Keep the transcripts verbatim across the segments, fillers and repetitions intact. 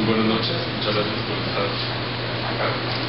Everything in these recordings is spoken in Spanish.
buenas noches, muchas gracias por estar acá.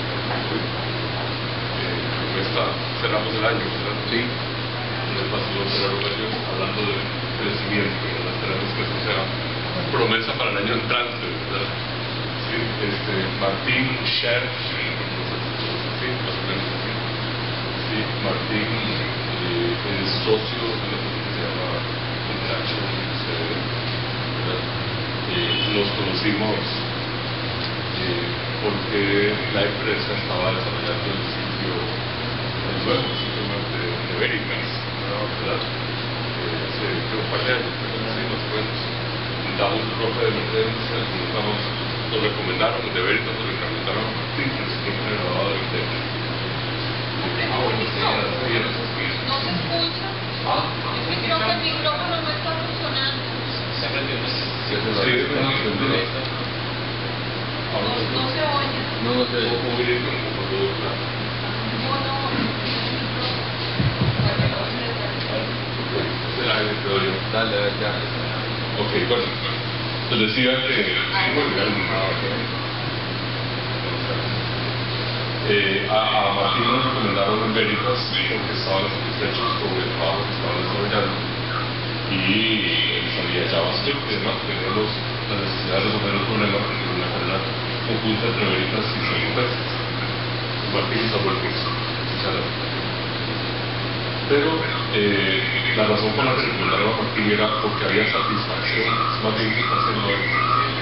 Eh, esta, cerramos el año, ¿verdad? Sí. En el pasado cerraron el año hablando de crecimiento, ¿verdad? Esperamos que eso sea promesa para el año entrante, ¿verdad? Sí, este, Martín Scher, sí, más o menos así. Sí, Martín eh, es socio de una cosa que se llama Interaction, ¿verdad? Eh, nos conocimos eh, porque la empresa estaba desarrollando el sitio, el nuevo sitio web de, de Veritas, ¿verdad? Eh, hace creo un par de años, sí, más o menos. Damos un profe de emergencia, nos, nos recomendaron, de Veritas nos recomendaron a Martín, que nosotros hemos grabado de Veritas. Ah, bueno, sí, sí, no se escucha. Ah, es que creo que el micrófono no está funcionando. Sí, sí, es una no, no se oye. No, no se oye. ¿Cómo viene con un poco de plata? No, no. Es el aire, creo yo. Dale, ya. Ok, bueno. Les decía que... Eh, a, a Martín nos recomendaron en Veritas porque estaban satisfechos con el trabajo que estaban desarrollando. Y sabía JavaScript y demás, teníamos la necesidad de resolver el problema de una carrera conjunta entre Veritas y Salesforce. Martín se ha vuelto pero eh, la razón por la que recomendaron a Martín era porque había satisfacción, más bien que está haciendo eso.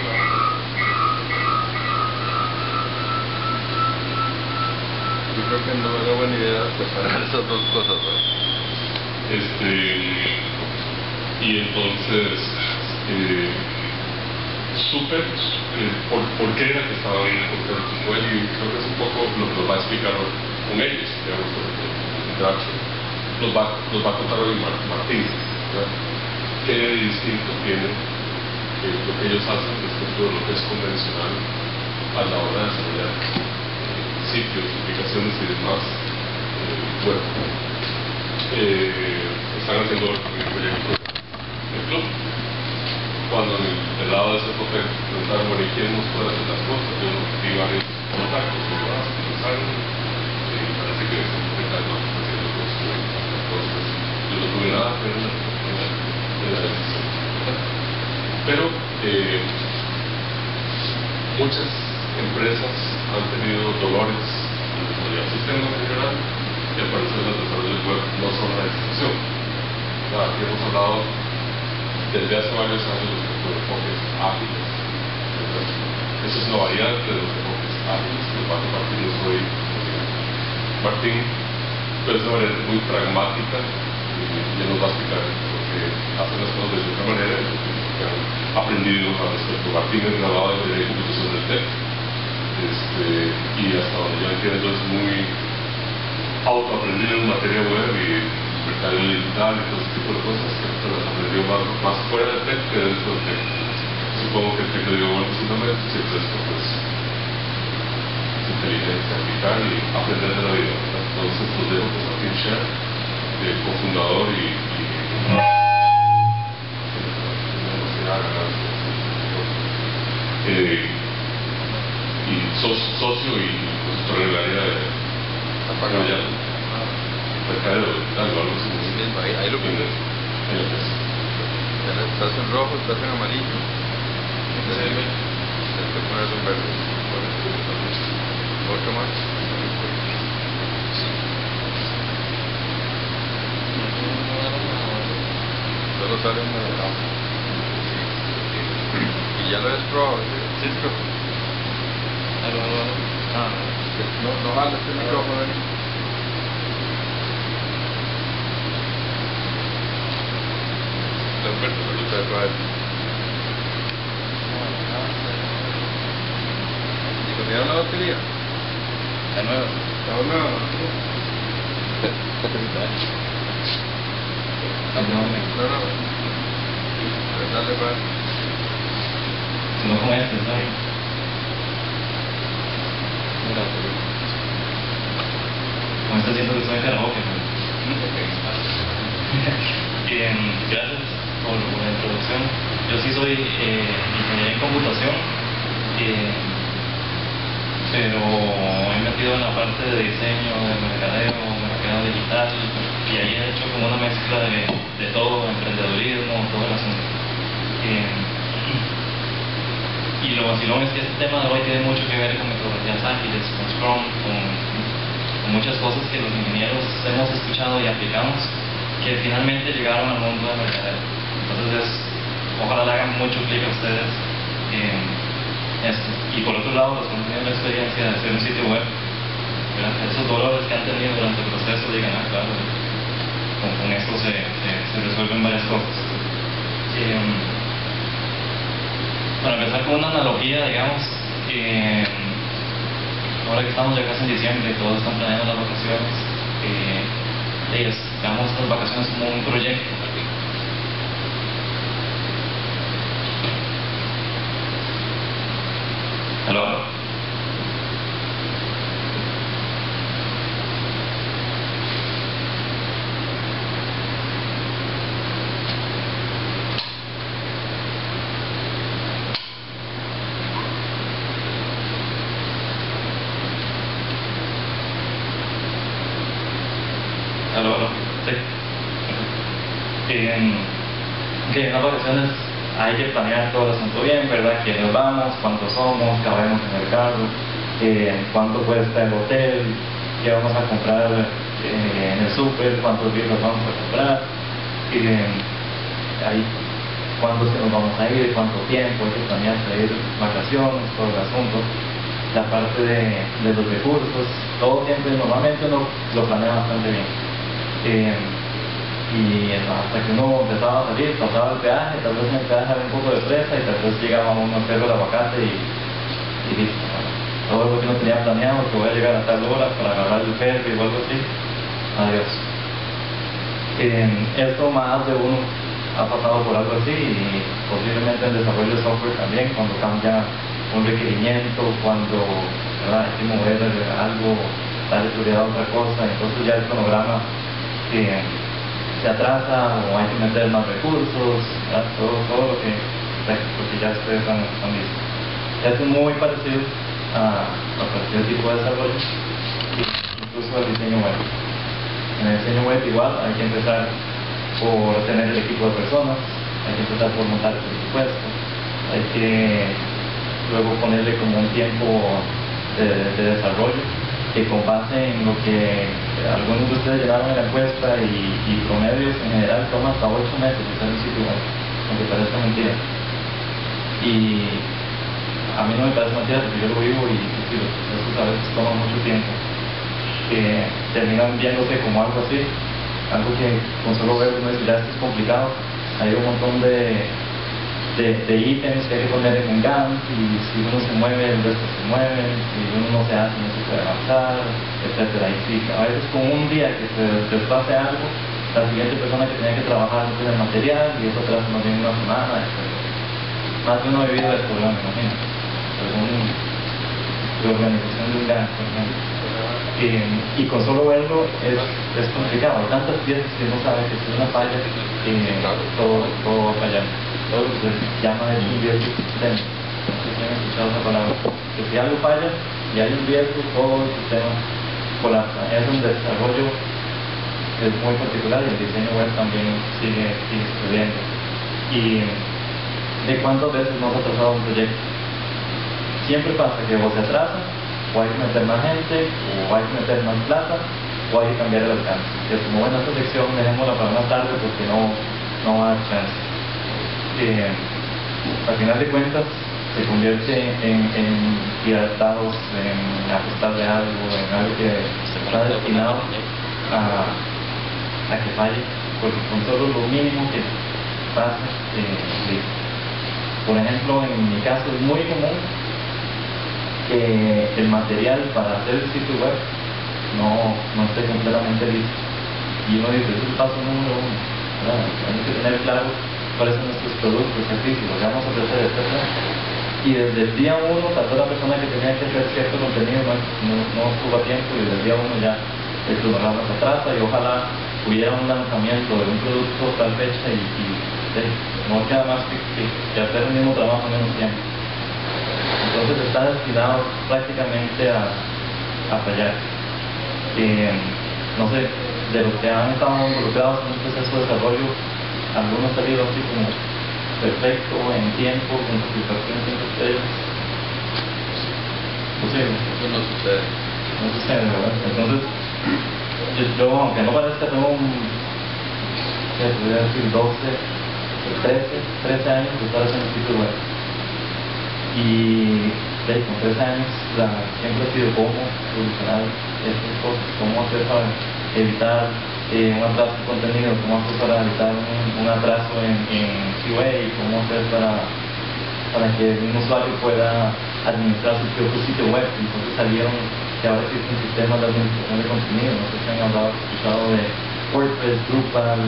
Yo creo que no era buena idea separar esas dos cosas, ¿no? Este, y entonces eh, supe eh, por, por qué era que estaba bien contento con él, y creo que es un poco lo que nos va a explicar con ellos, digamos, sobre todo Interaction. Nos va, nos va a contar hoy Martín, ¿verdad? ¿Qué de distinto tiene eh, lo que ellos hacen respecto de lo que es convencional a la hora de desarrollar eh, sitios, aplicaciones y demás eh, web? Eh, están haciendo el proyecto del club. Cuando en el, del lado de ese papel preguntaron, bueno, ¿y quién nos puede hacer las cosas? Yo vi varios contactos y demás, que nos salen, y parece que es un poquito más haciendo cosas. Entonces, yo no tuve nada que ver en la decisión. Pero eh, muchas empresas han tenido dolores en desarrollar sistemas en general, y al parecer los desarrollos web no son la excepción. Aquí hemos hablado desde hace varios años de los enfoques ágiles. Eso es una variante de los enfoques ágiles que va a compartirnos hoy Martín. Pero es una variante muy pragmática y ya nos va a explicar por qué hacen las cosas de otra manera y que han aprendido al respecto. Martín es graduado de Ingeniería de Computación del T E C, este, y hasta donde yo entiendo es muy autoaprendido en materia web y mercado digital y todo ese tipo de cosas que las aprendió más, más fuera del T E C que dentro del T E C. Supongo que el T E C le dio buenos fundamentos y el resto pues inteligencia, aplicar y aprender de la vida, ¿verdad? Entonces los dejo con Martín Scher, el cofundador y, y, eh, y so, socio y consultor en el área de mercadeo digital o algo así. Ahí, ahí lo pones. Estás en rojo, estás en amarillo. Tienes que ponerlo en verde. Otro más. Solo sale un moderado. Y ya lo has probado, ¿sí? Sí, ah, no, no jala este micrófono ahí. Alberto, pero usted va a ver. ¿Y cambiaron la batería? De nuevo. ¿Está nueva? No, no, No, no. Dale, va. no con este, ¿sabes? Mira, con esto siento que estoy en karaoke, ¿no? Bien, gracias por la introducción. Yo sí soy eh, ingeniero en computación. Eh, pero he metido en la parte de diseño, de mercadeo, mercado digital, y ahí he hecho como una mezcla de, de todo, emprendedurismo, todo el asunto. Eh, y lo vacilón es que este tema de hoy tiene mucho que ver con metodologías ágiles, con Scrum, con, con muchas cosas que los ingenieros hemos escuchado y aplicamos, que finalmente llegaron al mundo del mercadeo. Entonces, es, ojalá le hagan mucho clic a ustedes en esto. Y por otro lado, los que han tenido la experiencia de hacer un sitio web, ¿verdad? Esos dolores que han tenido durante el proceso, digan, ah, claro, con, con esto se, se, se resuelven varias cosas. Eh, para empezar con una analogía, digamos, eh, ahora que estamos ya casi en diciembre y todos están planeando las vacaciones, eh, ellos, digamos, estas vacaciones como un proyecto. Aló, aló. Aló, aló. Sí. Eh, ok, en las vacaciones hay que planear todo el asunto bien, ¿verdad? ¿Quiénes vamos? ¿Cuántos somos? ¿Cabemos en el carro? Eh, ¿Cuánto cuesta el hotel? ¿Qué vamos a comprar eh, en el súper? ¿Cuántos libros vamos a comprar? Eh, ahí, ¿cuándo es que nos vamos a ir? ¿Cuánto tiempo? Hay que planear pedir vacaciones, todo el asunto. La parte de, de los recursos, todo siempre normalmente uno lo planea bastante bien. Eh, y hasta que uno empezaba a salir, pasaba el peaje, tal vez en el peaje había un poco de presa y tal vez llegaba uno a hacer el aguacate y, y listo. Todo lo que uno tenía planeado, que voy a llegar a tal hora para agarrar el ferry o algo así, adiós. Eh, esto más de uno ha pasado por algo así y posiblemente en el desarrollo de software también, cuando cambia un requerimiento, cuando ¿verdad? Hay que mover algo, darle prioridad a otra cosa, entonces ya el cronograma eh, se atrasa o hay que meter más recursos, todo, todo lo, que, lo que ya ustedes han, han visto. Esto es muy parecido a, a cualquier tipo de desarrollo, incluso al diseño web. En el diseño web igual hay que empezar por tener el equipo de personas, hay que empezar por montar el presupuesto, hay que luego ponerle como un tiempo de, de desarrollo que con base en lo que algunos de ustedes llenaron en la encuesta y, y promedios en general toma hasta ocho meses hacer un sitio web, aunque parezca mentira. Y a mí no me parece mentira porque yo lo vivo y, y los procesos a veces toman mucho tiempo. Que terminan viéndose como algo así, algo que con solo ver uno dice, ya esto es complicado. Hay un montón de De, de ítems que hay que poner en un Gantt y si uno se mueve, el resto se mueve, si uno no se hace, no se puede avanzar, etcétera. Y sí, a veces con un día que se desfase algo, la siguiente persona que tenía que trabajar no tiene el material y eso atrás no tiene una semana, etcétera. Más de uno ha vivido esto, ¿verdad? Me imagino. Algún reorganización de un Gantt, por ejemplo. Eh, y con solo verlo es, es complicado. Hay tantas piezas que uno sabe que si una falla, eh, todo, todo va a fallar. Todo lo que se llama el riesgo sistema. No sé si han escuchado esa palabra. Que si algo falla y hay un riesgo, todo el sistema colapsa. Es un desarrollo es muy particular y el diseño web también sigue, sigue sucediendo. ¿Y de cuántas veces nos ha atrasado un proyecto? Siempre pasa que o se atrasa, o hay que meter más gente, o hay que meter más plata, o hay que cambiar el alcance. Es como, bueno, esta sección dejémosla para más tarde porque no, no va a dar chance. Eh, al final de cuentas se convierte en, en piratados, en ajustarle algo, en algo que está destinado a, a que falle, porque con solo lo mínimo que pasa, eh, por ejemplo, en mi caso es muy común que el material para hacer el sitio web no, no esté completamente listo y uno dice, ese es el paso número uno, ¿verdad? Hay que tener claro cuáles son nuestros productos, servicios, lo que vamos a ofrecer, etcétera. Y desde el día uno, tal vez la persona que tenía que hacer cierto contenido no, no, no estuvo a tiempo y desde el día uno ya el cronograma se atrasa y ojalá hubiera un lanzamiento de un producto tal fecha y, y eh, no queda más que, que, que hacer el mismo trabajo en menos tiempo. entonces está destinado prácticamente a, a fallar. Eh, no sé, de los que han estado involucrados en un proceso de desarrollo, algunos han salido así como perfecto, en tiempo, con satisfacción cinco estrellas. Posible. Eso no sucede. No sucede, ¿verdad? Entonces, yo, yo aunque no parezca, tengo un, ¿qué podría decir? doce, trece, trece años de estar haciendo sitio web. Y de ahí, con trece años, la, siempre he sido cómo solucionar estas cosas, cómo hacer para evitar eh, un atraso de contenido, cómo hacer para evitar un, un atraso en, en Q A, cómo hacer para, para que un usuario pueda administrar su propio sitio web. Entonces salieron que ahora existen sistemas de administración de contenido, no sé si han hablado, escuchado de WordPress, Drupal,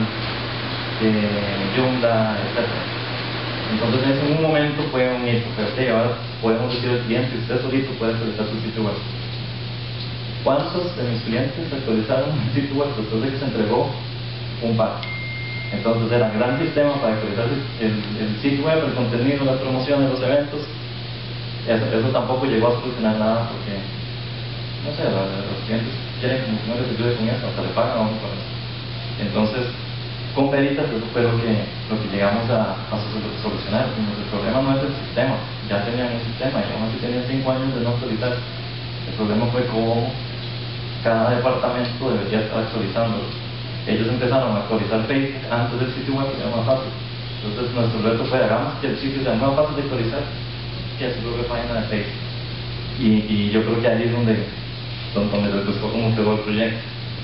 eh, Joomla, etcétera. Entonces en un momento fue un hito, pero sí, ahora podemos decir al cliente, usted solito puede actualizar su sitio web. ¿Cuántos de mis clientes actualizaron el sitio web después de que se entregó? Un par. Entonces era un gran sistema para actualizar el, el sitio web, el contenido, las promociones, los eventos. Eso, eso tampoco llegó a solucionar nada porque, no sé, los, los clientes quieren como que no les ayude con eso, hasta le pagan a uno por eso. Entonces, con Veritas eso fue lo que, lo que llegamos a, a solucionar. El problema no es el sistema, ya tenían un sistema y aún así tenían cinco años de no actualizar. El problema fue cómo cada departamento debería estar actualizando. Ellos empezaron a actualizar Facebook antes del sitio web, que era más fácil. Entonces nuestro reto fue, hagamos que el sitio sea más fácil de actualizar que su propia página de Facebook. Y, y yo creo que ahí es donde, donde les gustó cómo quedó el proyecto.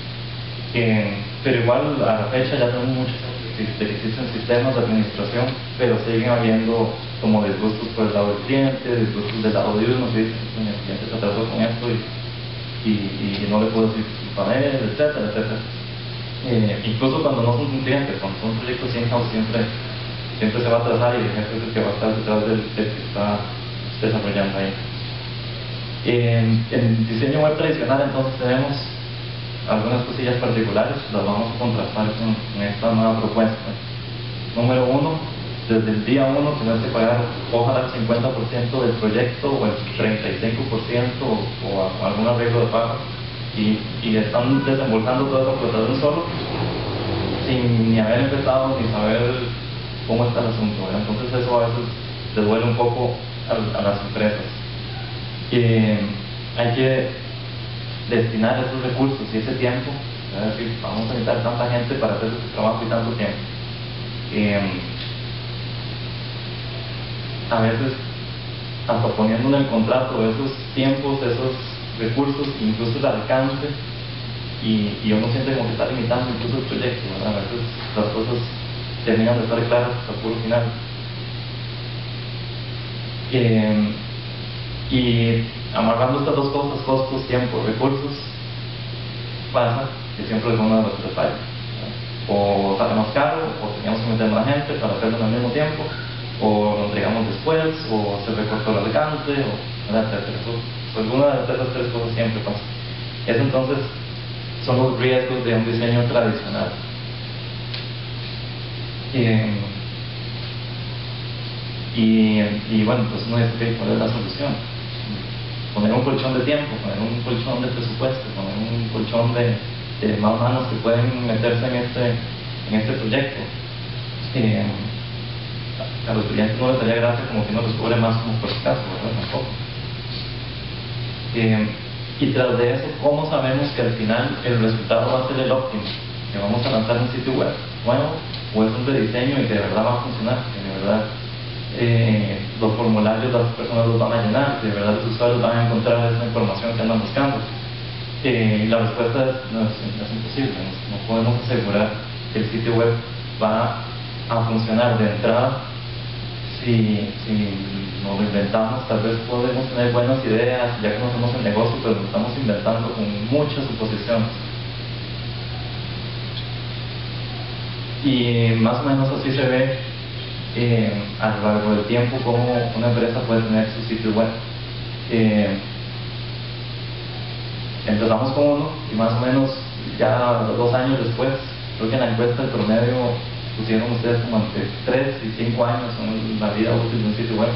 Eh, pero igual a la fecha ya tenemos muchos que existen sistemas de administración, pero siguen habiendo como disgustos por el lado del cliente, disgustos del lado de uno, que dicen que el cliente se atrasó con esto y, y, y no le puedo decir para él, etcétera, etcétera. Eh, incluso cuando no son un cliente, cuando son proyectos in-house, siempre, siempre se va a atrasar y el jefe es el que va a estar detrás del, del que está desarrollando ahí. En, en diseño web tradicional entonces tenemos algunas cosillas particulares, las vamos a contrastar con, con esta nueva propuesta. Número uno, desde el día uno tienes que pagar ojalá el cincuenta por ciento del proyecto o el treinta y cinco por ciento o, o, o algún arreglo de pago y, y están desembolsando toda esa plata de un solo sin ni haber empezado ni saber cómo está el asunto, ¿verdad? Entonces eso a veces les duele un poco a, a las empresas. Eh, hay que destinar esos recursos y ese tiempo, es decir, vamos a necesitar tanta gente para hacer este trabajo y tanto tiempo. Eh, a veces, hasta poniendo en el contrato esos tiempos, esos recursos, incluso el alcance, y, y uno siente como que está limitando incluso el proyecto, ¿verdad? A veces las cosas terminan de estar claras hasta el puro final. Eh, y amarrando estas dos cosas, costos, tiempo, recursos, pasa que siempre es uno de los tres fallos. O sale más caro, o teníamos que meter más gente para hacerlo al mismo tiempo, o lo entregamos después, o se recortó el alcance, o etcétera. Eso, pues alguna de esas tres cosas siempre pasa. Eso entonces son los riesgos de un diseño tradicional. Eh, y, y bueno, pues uno dice, okay, ¿cuál es la solución? Poner un colchón de tiempo, poner un colchón de presupuesto, poner un colchón de, de más manos que pueden meterse en este, en este proyecto. Eh, a los clientes no les daría gracia como que no les cobre más como por caso, ¿verdad? Tampoco. Eh, y tras de eso, ¿cómo sabemos que al final el resultado va a ser el óptimo? Que vamos a lanzar un sitio web nuevo o es un rediseño y que de verdad va a funcionar, que de verdad Eh, los formularios las personas los van a llenar, de verdad los usuarios van a encontrar esa información que andan buscando. Eh, la respuesta es, no, es, es imposible, no, no podemos asegurar que el sitio web va a funcionar de entrada. Si, si nos lo inventamos, tal vez podemos tener buenas ideas, ya conocemos el negocio, pero lo estamos inventando con muchas suposiciones. Y más o menos así se ve Eh, a lo largo del tiempo cómo una empresa puede tener su sitio web. Eh, empezamos con uno y más o menos ya dos años después, creo que en la encuesta el promedio pusieron ustedes como entre tres y cinco años son la vida útil de un sitio web.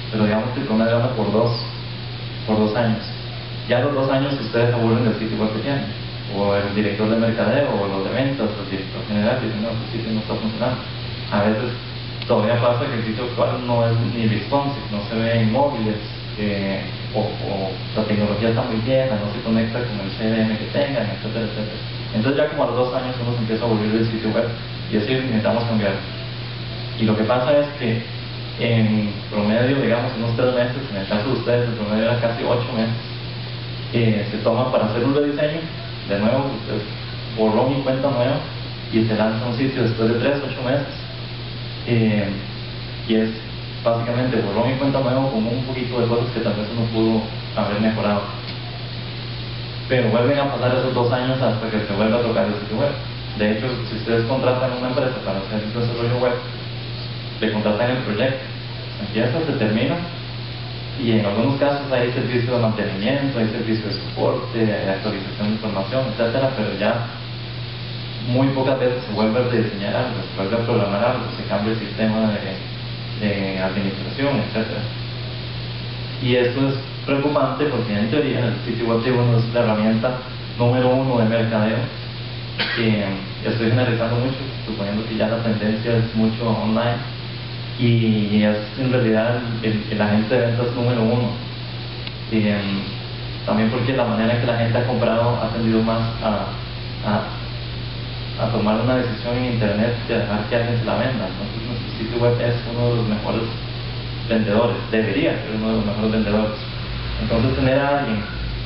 pero digamos que el promedio anda por dos, por dos años. Ya a los dos años ustedes aburren del sitio web que tienen, o el director de mercadeo, o los de ventas, o el director general, dicen, no, este sitio no está funcionando. A veces todavía pasa que el sitio actual no es ni responsive, no se ve en móviles, eh, o, o la tecnología está muy vieja, no se conecta con el C R M que tengan, etcétera, etcétera. Entonces ya como a los dos años uno se empieza a aburrir del sitio web y decir, necesitamos cambiar. Y lo que pasa es que en promedio, digamos, unos tres meses, en el caso de ustedes, el promedio era casi ocho meses, eh, se toma para hacer un rediseño, de nuevo, usted borró mi cuenta nueva y se lanza un sitio después de tres, ocho meses, eh, y es básicamente borró mi cuenta nueva con un poquito de cosas que tal vez uno pudo haber mejorado. Pero vuelven a pasar esos dos años hasta que se vuelva a tocar el sitio web. De hecho, si ustedes contratan una empresa para hacer el desarrollo web, le contratan el proyecto, empieza, se termina, y en algunos casos hay servicio de mantenimiento, hay servicio de soporte, hay actualización de información, etcétera, pero ya muy pocas veces se vuelve a rediseñar algo, se vuelve a programar algo, se cambia el sistema de, de administración, etcétera. Y esto es preocupante porque en teoría el sitio web es la herramienta número uno de mercadeo, que estoy generalizando mucho, suponiendo que ya la tendencia es mucho online, y es en realidad el, el agente de ventas número uno. Y, um, también porque la manera en que la gente ha comprado ha tendido más a, a, a tomar una decisión en internet de dejar que alguien se la venda. Entonces nuestro sitio web es uno de los mejores vendedores, debería ser uno de los mejores vendedores. Entonces tener a alguien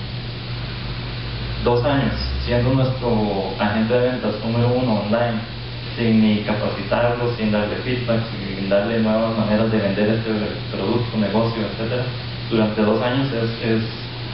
dos años siendo nuestro agente de ventas número uno online, sin ni capacitarlo, sin darle feedback, sin darle nuevas maneras de vender este producto, negocio, etcétera, durante dos años es, es,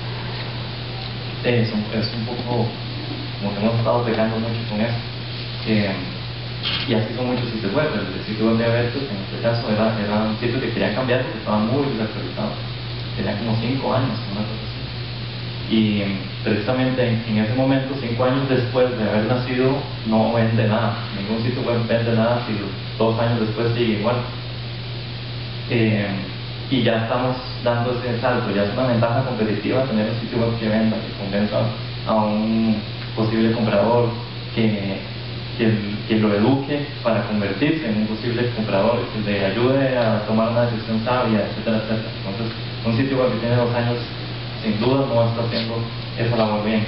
es, un, es un poco como que hemos estado pegando mucho con eso. Eh, y así son muchos sitios web. El sitio web de Abertus, en este caso, era, era un sitio que querían cambiar porque estaba muy desactualizado. Tenía como cinco años, una cosa así. Y precisamente en, en ese momento, cinco años después de haber nacido, no vende nada. Ningún sitio web vende nada si dos años después sigue igual. Eh, y ya estamos dando ese salto. Ya es una ventaja competitiva tener un sitio web que venda, que convenza a un posible comprador, que, que, que lo eduque para convertirse en un posible comprador, que le ayude a tomar una decisión sabia, etcétera, etcétera. Entonces, un sitio web que tiene dos años, sin duda no está haciendo esa labor bien.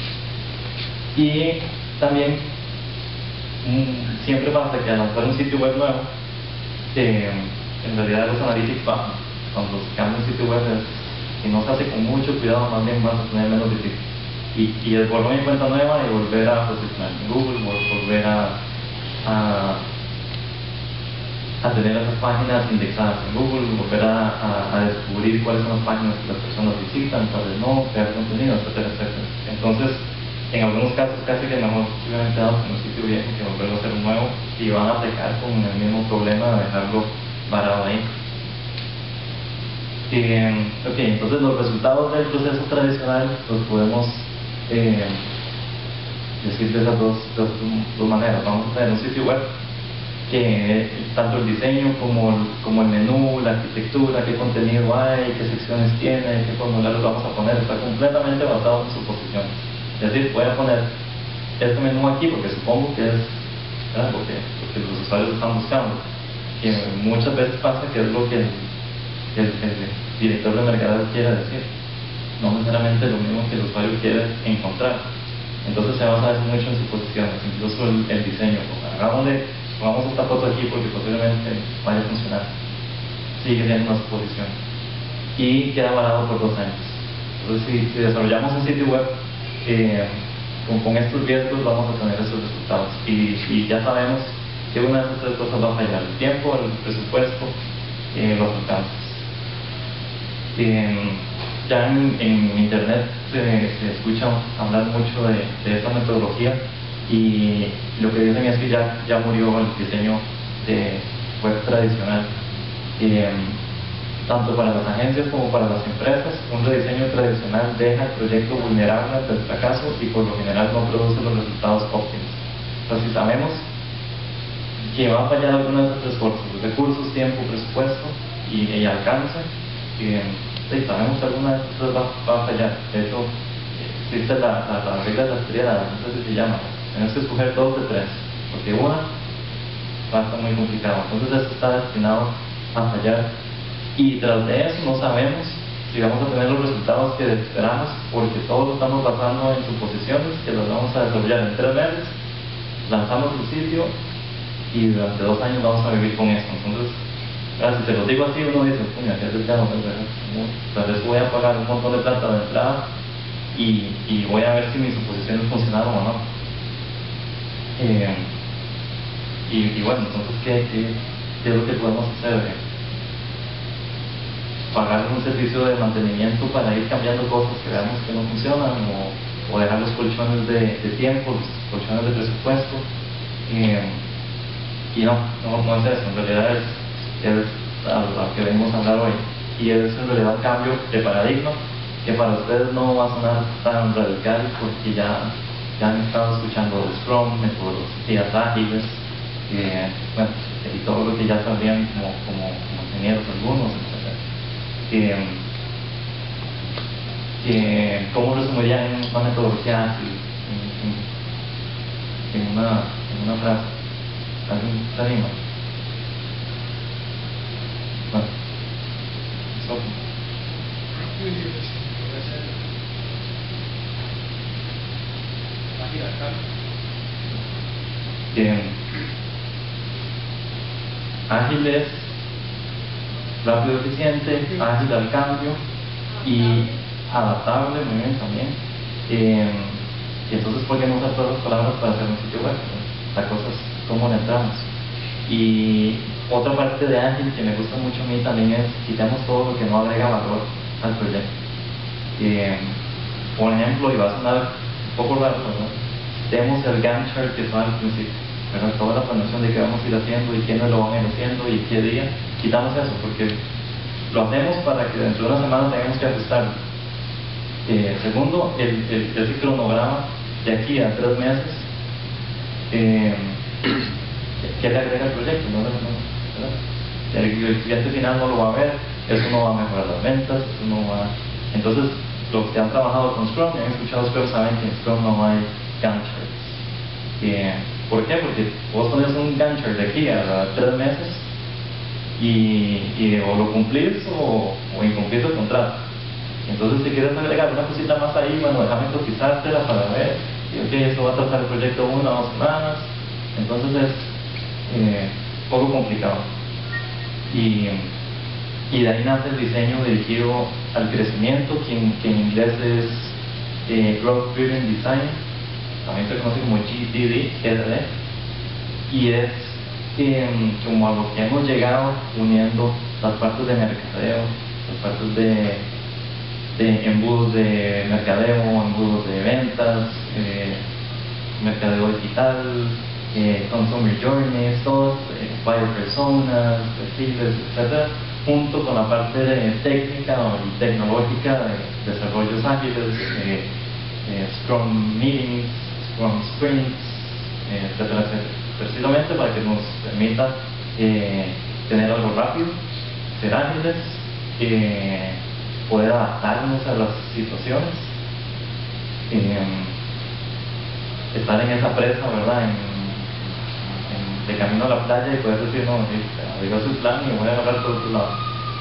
Y también mmm, siempre pasa que al lanzar un sitio web nuevo, eh, en realidad los analytics bajan. Cuando se cambia un sitio web, es, si no se hace con mucho cuidado, más bien vas a tener menos difícil. Y, y es volver mi cuenta nueva y volver a posicionar en Google, volver a, a a tener esas páginas indexadas en Google, volver a, a, a descubrir cuáles son las páginas que las personas visitan, cuáles no, crear contenido, etcétera, etcétera. Entonces, en algunos casos casi que mejor se hubieran quedado con un sitio viejo que volverlo a hacer nuevo, y van a pecar con el mismo problema de dejarlo varado ahí. Eh, ok, entonces los resultados del proceso tradicional los podemos eh, decir de esas dos, dos, dos maneras. Vamos a tener un sitio web que tanto el diseño como el, como el menú, la arquitectura, qué contenido hay, qué secciones tiene, qué formularios vamos a poner, está completamente basado en suposiciones. Es decir, voy a poner este menú aquí porque supongo que es algo que, que los usuarios están buscando, que muchas veces pasa que es lo que el, el, el director de mercadeo quiere decir, no necesariamente lo mismo que el usuario quiere encontrar. Entonces se basa eso mucho en suposiciones, incluso el, el diseño. Hagámosle Pongamos esta foto aquí porque posiblemente vaya a funcionar. Sigue siendo una suposición. Y queda varado por dos años. Entonces, si, si desarrollamos un sitio web eh, con, con estos riesgos, vamos a tener esos resultados. Y, y ya sabemos que una de esas tres cosas va a fallar: el tiempo, el presupuesto, eh, los alcances. Eh, ya en, en internet se, se escucha hablar mucho de, de esta metodología. Y lo que dicen es que ya, ya murió el diseño de web tradicional. Eh, tanto para las agencias como para las empresas, un rediseño tradicional deja el proyecto vulnerable ante el fracaso y por lo general no produce los resultados óptimos. Entonces, si sabemos que va a fallar alguna de esas tres cosas: recursos, tiempo, presupuesto y, y alcance, Y sí, sabemos que alguna de estas tres va, va a fallar. De hecho, existe la, la, la regla de las triadas, no sé si se llama. Tienes que escoger dos de tres, porque una va a estar muy complicado. Entonces esto está destinado a fallar. Y tras de eso no sabemos si vamos a tener los resultados que esperamos, porque todos lo estamos basando en suposiciones que las vamos a desarrollar en tres meses, lanzamos el sitio y durante dos años vamos a vivir con esto. Entonces, claro, si se los digo así, uno dice, puña, qué arriesgado, tal vez voy a pagar un montón de plata de entrada y, y voy a ver si mis suposiciones funcionaron o no. Eh, y, y bueno, entonces, ¿qué, qué, qué es lo que podemos hacer? Pagar un servicio de mantenimiento para ir cambiando cosas que veamos que no funcionan, o, o dejar los colchones de, de tiempo, los colchones de presupuesto. Eh, y no, no, no es eso, en realidad es, es a lo que venimos a hablar hoy. Y es en realidad un cambio de paradigma que para ustedes no va a sonar tan radical, porque ya, ya han estado escuchando de Scrum, metodologías ágiles, eh, bueno, y todo lo que ya sabían como, como, como ingenieros algunos, etcétera. Que, que, ¿Cómo resumiría en una metodología ágil? En, en, en, una, en una frase. ¿Alguien se anima? Bueno, eso. Bien. Ágil es rápido, eficiente, ágil al cambio y adaptable, muy bien también. Eh, y entonces, ¿por qué no usar todas las palabras para hacer un sitio web? La cosa es cómo le entramos. Y otra parte de ágil que me gusta mucho a mí también es quitamos todo lo que no agrega valor al proyecto. Eh, por ejemplo, y va a sonar un poco raro, ¿no? Tenemos el Gantt chart que estaba al principio, pero toda la planeación de qué vamos a ir haciendo y quiénes lo van a ir haciendo y qué día. Quitamos eso porque lo hacemos para que dentro de una semana tengamos que ajustarlo. Eh, segundo, el, el, ese cronograma de aquí a tres meses, eh, ¿qué le agrega al proyecto? ¿No? ¿No? El, el cliente final no lo va a ver, eso no va a mejorar las ventas, eso no va. Entonces, los que han trabajado con Scrum y han escuchado Scrum saben que en Scrum no hay Gantt charts. Eh, ¿Por qué? Porque vos pones un Gantt chart de aquí a tres meses y, y o lo cumplís o, o incumplís el contrato. Entonces, si quieres agregar una cosita más ahí, bueno, déjame cotizártela para ver, y ok, eso va a tratar el proyecto una o dos semanas. Entonces es eh, poco complicado. Y, y de ahí nace el diseño dirigido al crecimiento, que en, que en inglés es eh, Growth Driven Design, también se conoce como G D D, G D D, y es eh, como a lo que hemos llegado uniendo las partes de mercadeo, las partes de, de embudos de mercadeo, embudos de ventas, eh, mercadeo digital, eh, consumer journeys, todos, eh, buyer personas, perfiles, etcétera, junto con la parte de técnica y tecnológica de desarrollos ágiles, eh, eh, Scrum Meetings, Scrum Sprints, eh, etcétera, etcétera. Precisamente para que nos permita eh, tener algo rápido, ser ágiles, eh, poder adaptarnos a las situaciones, eh, estar en esa presa, ¿verdad? En, en, de camino a la playa y poder decir, no, adiós el plan y me voy a agarrar por otro lado.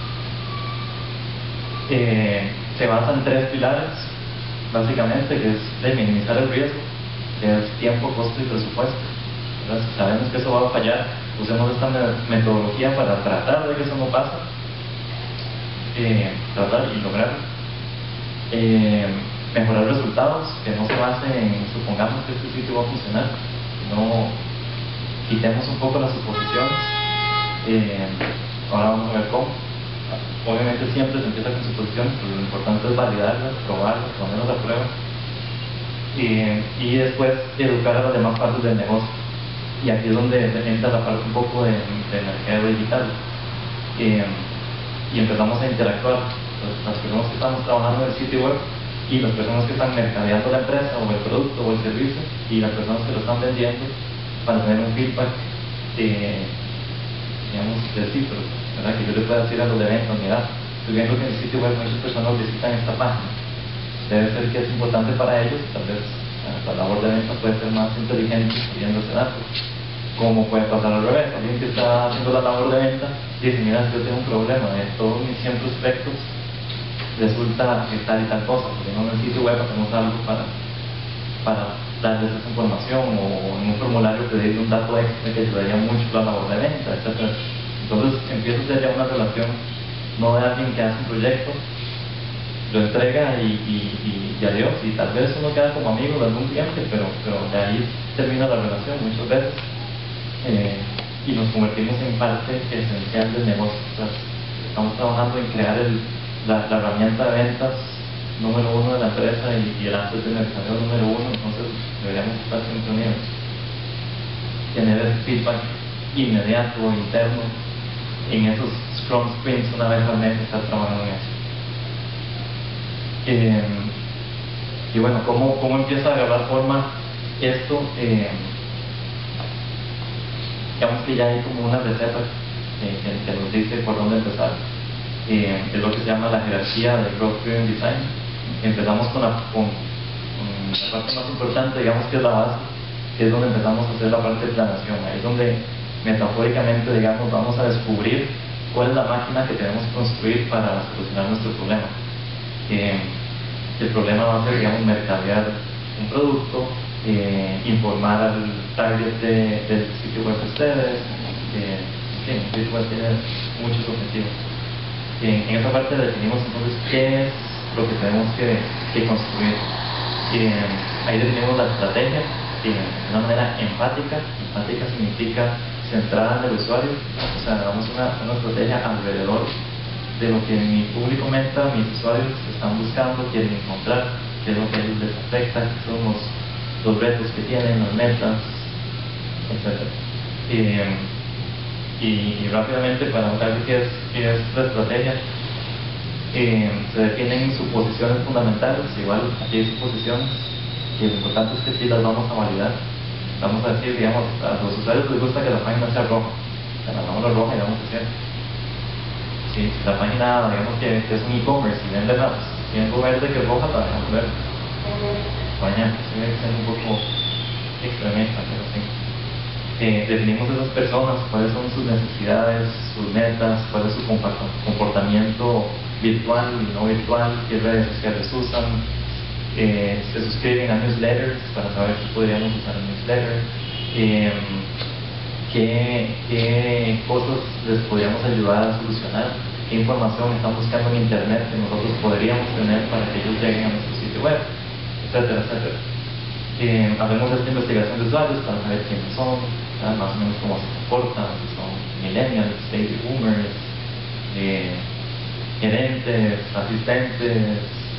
Eh, se basa en tres pilares, básicamente, que es de minimizar el riesgo, que es tiempo, costo y presupuesto. Entonces, si sabemos que eso va a fallar, usemos esta metodología para tratar de que eso no pase, eh, tratar y lograr eh, mejorar resultados, que no se base en supongamos que este sitio va a funcionar, no quitemos un poco las suposiciones. Eh, ahora vamos a ver cómo. Obviamente siempre se empieza con suposiciones, pero lo importante es validarlas, probarlas, ponerlas a prueba, eh, y después educar a las demás partes del negocio. Y aquí es donde entra la parte un poco de, de mercado digital, eh, y empezamos a interactuar las personas que estamos trabajando en el sitio web y las personas que están mercadeando la empresa o el producto o el servicio y las personas que lo están vendiendo, para tener un feedback eh, digamos recíproco, ¿verdad? Que yo le pueda decir a los de ventas, mira, estoy viendo que en el sitio web muchas personas visitan esta página. Debe ser que es importante para ellos, tal vez la labor de venta puede ser más inteligente viendo ese dato. ¿Cómo puede pasar al revés? Alguien que está haciendo la labor de venta dice, mira, yo tengo un problema, de todos mis cien prospectos resulta que tal y tal cosa, porque no en el sitio web hacemos algo para, para darles esa información, o en un formulario pedirle un dato extra que ayudaría mucho a la labor de venta, etcétera. Entonces empieza a ser ya una relación no de alguien que hace un proyecto, lo entrega y, y, y, y adiós, y tal vez uno queda como amigo de algún cliente, pero, pero de ahí termina la relación muchas veces, eh, y nos convertimos en parte esencial del negocio. O sea, estamos trabajando en crear el, la, la herramienta de ventas número uno de la empresa y, y el asset de mercadeo número uno, entonces deberíamos estar siempre unidos. Tener ese feedback inmediato, interno, en esos Scrum Sprints una vez al mes, estar trabajando en eso. Eh, y bueno, ¿cómo, ¿cómo empieza a agarrar forma esto? Eh, digamos que ya hay como una receta eh, que, que nos dice por dónde empezar. Eh, es lo que se llama la jerarquía del Growth Driven Design. Empezamos con la, con, con la parte más importante, digamos que es la base, que es donde empezamos a hacer la parte de planación. Ahí es donde metafóricamente, digamos, vamos a descubrir cuál es la máquina que tenemos que construir para solucionar nuestro problema. Eh, el problema va a ser, digamos, mercadear un producto, eh, informar al target de, del sitio web de ustedes, eh, en fin, el sitio web tiene muchos objetivos. Eh, en esa parte definimos entonces qué es lo que tenemos que, que construir. Eh, ahí definimos la estrategia eh, de una manera empática. Empática significa centrada en el usuario, o sea, damos una, una estrategia alrededor de lo que mi público meta, mis usuarios están buscando, quieren encontrar, qué es lo que a ellos les afecta, qué son los, los retos que tienen, las metas, etcétera. Eh, y, y rápidamente, para notar qué es, qué es la estrategia, eh, se definen suposiciones fundamentales. Igual aquí hay suposiciones que lo importante es que sí las vamos a validar. Vamos a decir, digamos, a los usuarios les gusta que la página sea roja, la mandamos roja y vamos a hacer. Si la página, digamos que, que es un e-commerce y vende más tiempo verde que roja, la dejamos ver. España, sigue siendo un poco extremista, pero sí. Eh, definimos esas personas, cuáles son sus necesidades, sus metas, cuál es su comportamiento virtual y no virtual, qué redes sociales usan. Eh, se suscriben a newsletters para saber si podríamos usar un newsletter, eh, qué, qué cosas les podríamos ayudar a solucionar, qué información están buscando en internet que nosotros podríamos tener para que ellos lleguen a nuestro sitio web, etcétera, etcétera. Eh, hacemos esta investigación de usuarios para saber quiénes son, ¿sabes? Más o menos cómo se comportan, si son millennials, baby boomers, eh, gerentes, asistentes.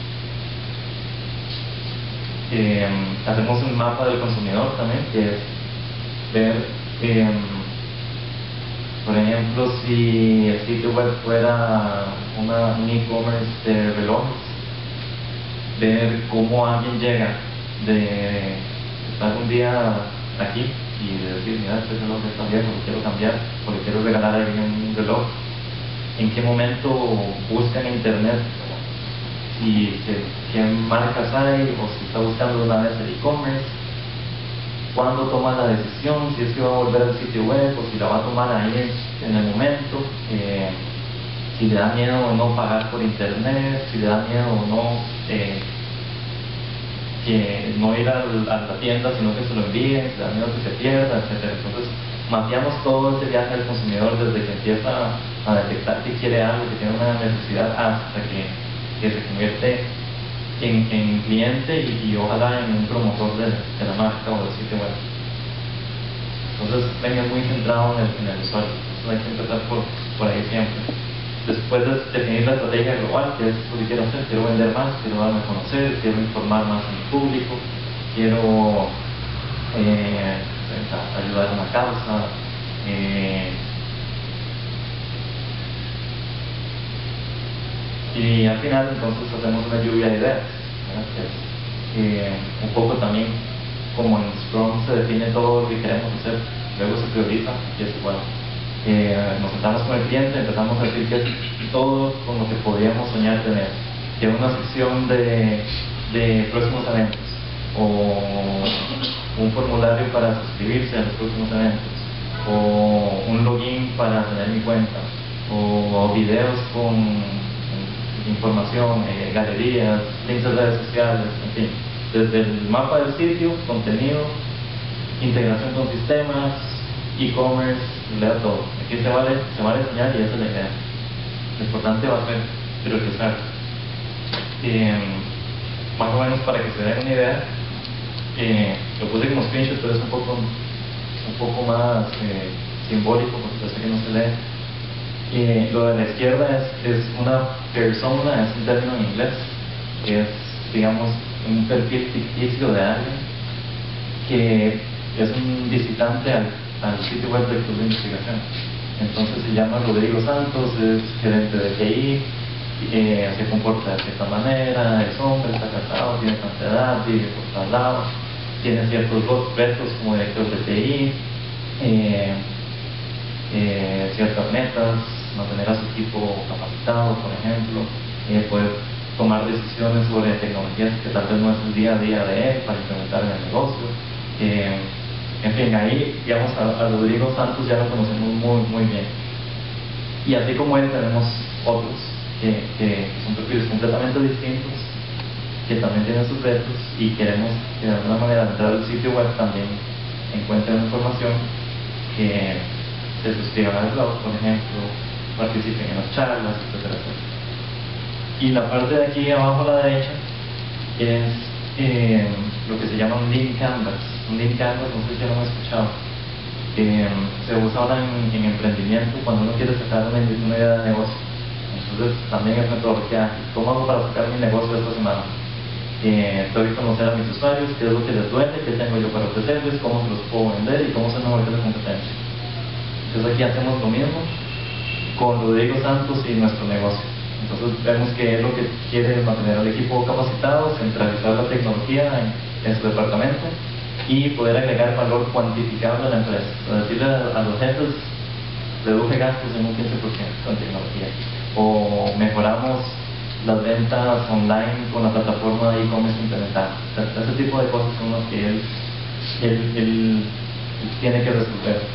Eh, hacemos un mapa del consumidor también, que es ver, eh, por ejemplo, si el sitio web fuera una, un e-commerce de relojes, ver cómo alguien llega de estar un día aquí y de decir, mira, este reloj está viejo, lo quiero cambiar, porque quiero regalar a alguien un reloj. ¿En qué momento busca en internet si, qué marcas hay, o si está buscando una vez el e-commerce? ¿Cuándo toma la decisión? Si es que va a volver al sitio web, o si la va a tomar ahí en, en el momento. Eh, si le da miedo o no pagar por internet, si le da miedo o no eh, que no ir a, a la tienda, sino que se lo envíen, si le da miedo que se pierda, etcétera. Entonces, mapeamos todo ese viaje del consumidor desde que empieza a, a detectar que quiere algo, que tiene una necesidad, hasta que, que se convierte en, en cliente y, y ojalá en un promotor de, de la marca o del sitio web. Entonces, venga muy centrado en el, en el usuario. Entonces, hay que empezar por, por ahí siempre. Después de definir la estrategia global, que es lo que quiero hacer, quiero vender más, quiero darme a conocer, quiero informar más a mi público, quiero eh, ayudar a una causa, eh, y al final entonces hacemos una lluvia de ideas, ¿verdad? Que es, eh, un poco también como en Scrum se define todo lo que queremos hacer, luego se prioriza y es igual. Eh, nos sentamos con el cliente, empezamos a decir que es todo con lo que podíamos soñar tener, que una sección de, de próximos eventos, o un formulario para suscribirse a los próximos eventos, o un login para tener mi cuenta, o videos con información, eh, galerías, links de redes sociales, en fin, desde el mapa del sitio, contenido, integración con sistemas, e-commerce, lea todo. Aquí se vale, se vale enseñar y esa es la idea. Lo importante va a ser priorizar. Eh, más o menos para que se den una idea, eh, lo puse como screenshot, pero es un poco, un poco más eh, simbólico, porque yo sé que no se lee. Eh, lo de la izquierda es, es una persona, es un término en inglés, es, digamos, un perfil ficticio de alguien que es un visitante al, al sitio web del Club de Investigación. Entonces se llama Rodrigo Santos, es gerente de T I, eh, se comporta de cierta manera, es hombre, está casado, tiene tanta edad, vive por tal lado, tiene ciertos retos como director de T I, eh, eh, ciertas metas, mantener a su equipo capacitado, por ejemplo, eh, poder tomar decisiones sobre tecnologías que tal vez no es el día a día de él para implementar en el negocio. Eh, en fin, ahí, digamos, a, a Rodrigo Santos ya lo conocemos muy, muy bien. Y así como él, tenemos otros que, que son perfiles completamente distintos, que también tienen sus retos y queremos que de alguna manera al entrar al sitio web también encuentren información, que se suscriban al blog, por ejemplo, participen en las charlas, etcétera, etcétera. Y la parte de aquí abajo a la derecha es eh, lo que se llama un lead canvas. Un lead canvas, no sé si ya lo han escuchado. Eh, se usa ahora en, en emprendimiento cuando uno quiere sacar una, una idea de negocio. Entonces también es metodología. ¿Cómo hago para sacar mi negocio esta semana? Eh, tengo que conocer a mis usuarios, qué es lo que les duele, qué tengo yo para ofrecerles, cómo se los puedo vender y cómo se mejor que la competencia. Entonces aquí hacemos lo mismo con Rodrigo Santos y nuestro negocio. Entonces vemos que él lo que quiere es mantener al equipo capacitado, centralizar la tecnología en, en su departamento y poder agregar valor cuantificable a la empresa. O sea, decirle a, a los jefes, reduje gastos en un quince por ciento en tecnología, o mejoramos las ventas online con la plataforma de e-commerce implementada. O sea, ese tipo de cosas son las que él, él, él, él tiene que resolver.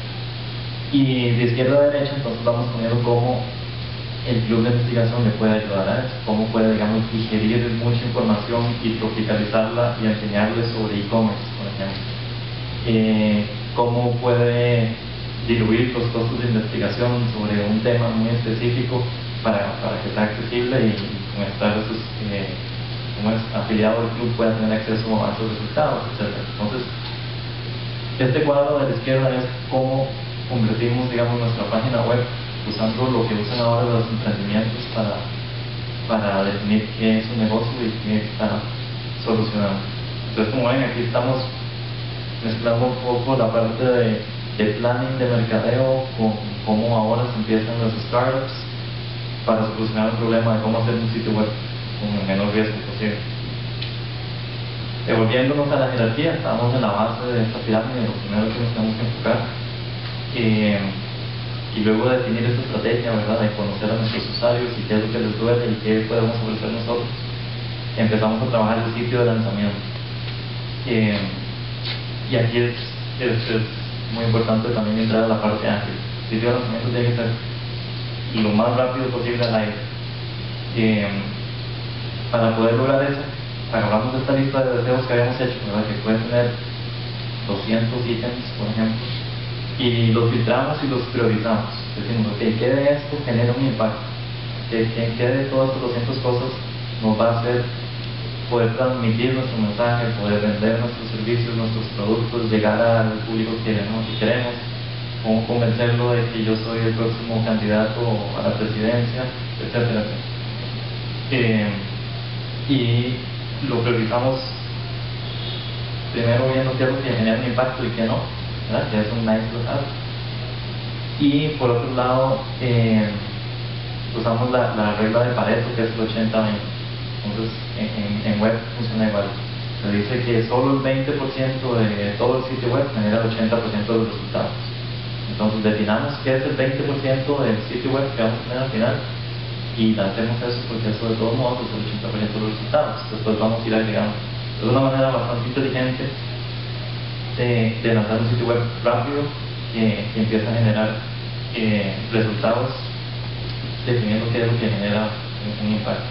Y de izquierda a derecha, entonces vamos poniendo cómo el club de investigación le puede ayudar a eso, cómo puede, digamos, digerir mucha información y tropicalizarla y enseñarle sobre e-commerce, por ejemplo. Eh, cómo puede diluir los costos de investigación sobre un tema muy específico para, para que sea accesible y con estar esos, eh, como es afiliado del club pueda tener acceso a esos resultados, etcétera. Entonces, este cuadro de la izquierda es cómo convertimos, digamos, nuestra página web usando lo que usan ahora los emprendimientos para, para definir qué es un negocio y qué está solucionando. Entonces, como ven, aquí estamos mezclando un poco la parte de, de planning de mercadeo con cómo ahora se empiezan los startups para solucionar el problema de cómo hacer un sitio web con el menor riesgo posible. Devolviéndonos a la jerarquía, estamos en la base de esta pirámide, lo primero que nos tenemos que enfocar. Eh, y luego definir esta estrategia, ¿verdad?, de conocer a nuestros usuarios y qué es lo que les duele y qué podemos ofrecer nosotros. Empezamos a trabajar el sitio de lanzamiento. Eh, y aquí es, es, es muy importante también entrar a la parte ágil. El sitio de lanzamiento tiene que ser lo más rápido posible al aire. Eh, para poder lograr eso, agarramos esta lista de deseos que habíamos hecho, ¿verdad?, que puede tener doscientos ítems, por ejemplo, y los filtramos y los priorizamos. Decimos, ok, ¿qué de esto genera un impacto? ¿Qué, qué, qué de todas estas doscientas cosas nos va a hacer poder transmitir nuestro mensaje, poder vender nuestros servicios, nuestros productos, llegar al público que queremos, que queremos, cómo convencerlo de que yo soy el próximo candidato a la presidencia, etcétera, etcétera. Eh, y lo priorizamos primero viendo qué es lo que genera un impacto y qué no, ¿verdad?, que es un nice to have. Y por otro lado, eh, usamos la, la regla de Pareto, que es el ochenta veinte. Entonces, en, en web funciona igual. Se dice que solo el veinte por ciento de todo el sitio web genera el ochenta por ciento de los resultados. Entonces definamos qué es el veinte por ciento del sitio web que vamos a tener al final y lancemos eso, porque eso de todos modos es el ochenta por ciento de los resultados. Después vamos a ir agregando. Es una manera bastante inteligente de, de lanzar un sitio web rápido que, que empieza a generar eh, resultados definiendo qué es lo que genera un, un impacto.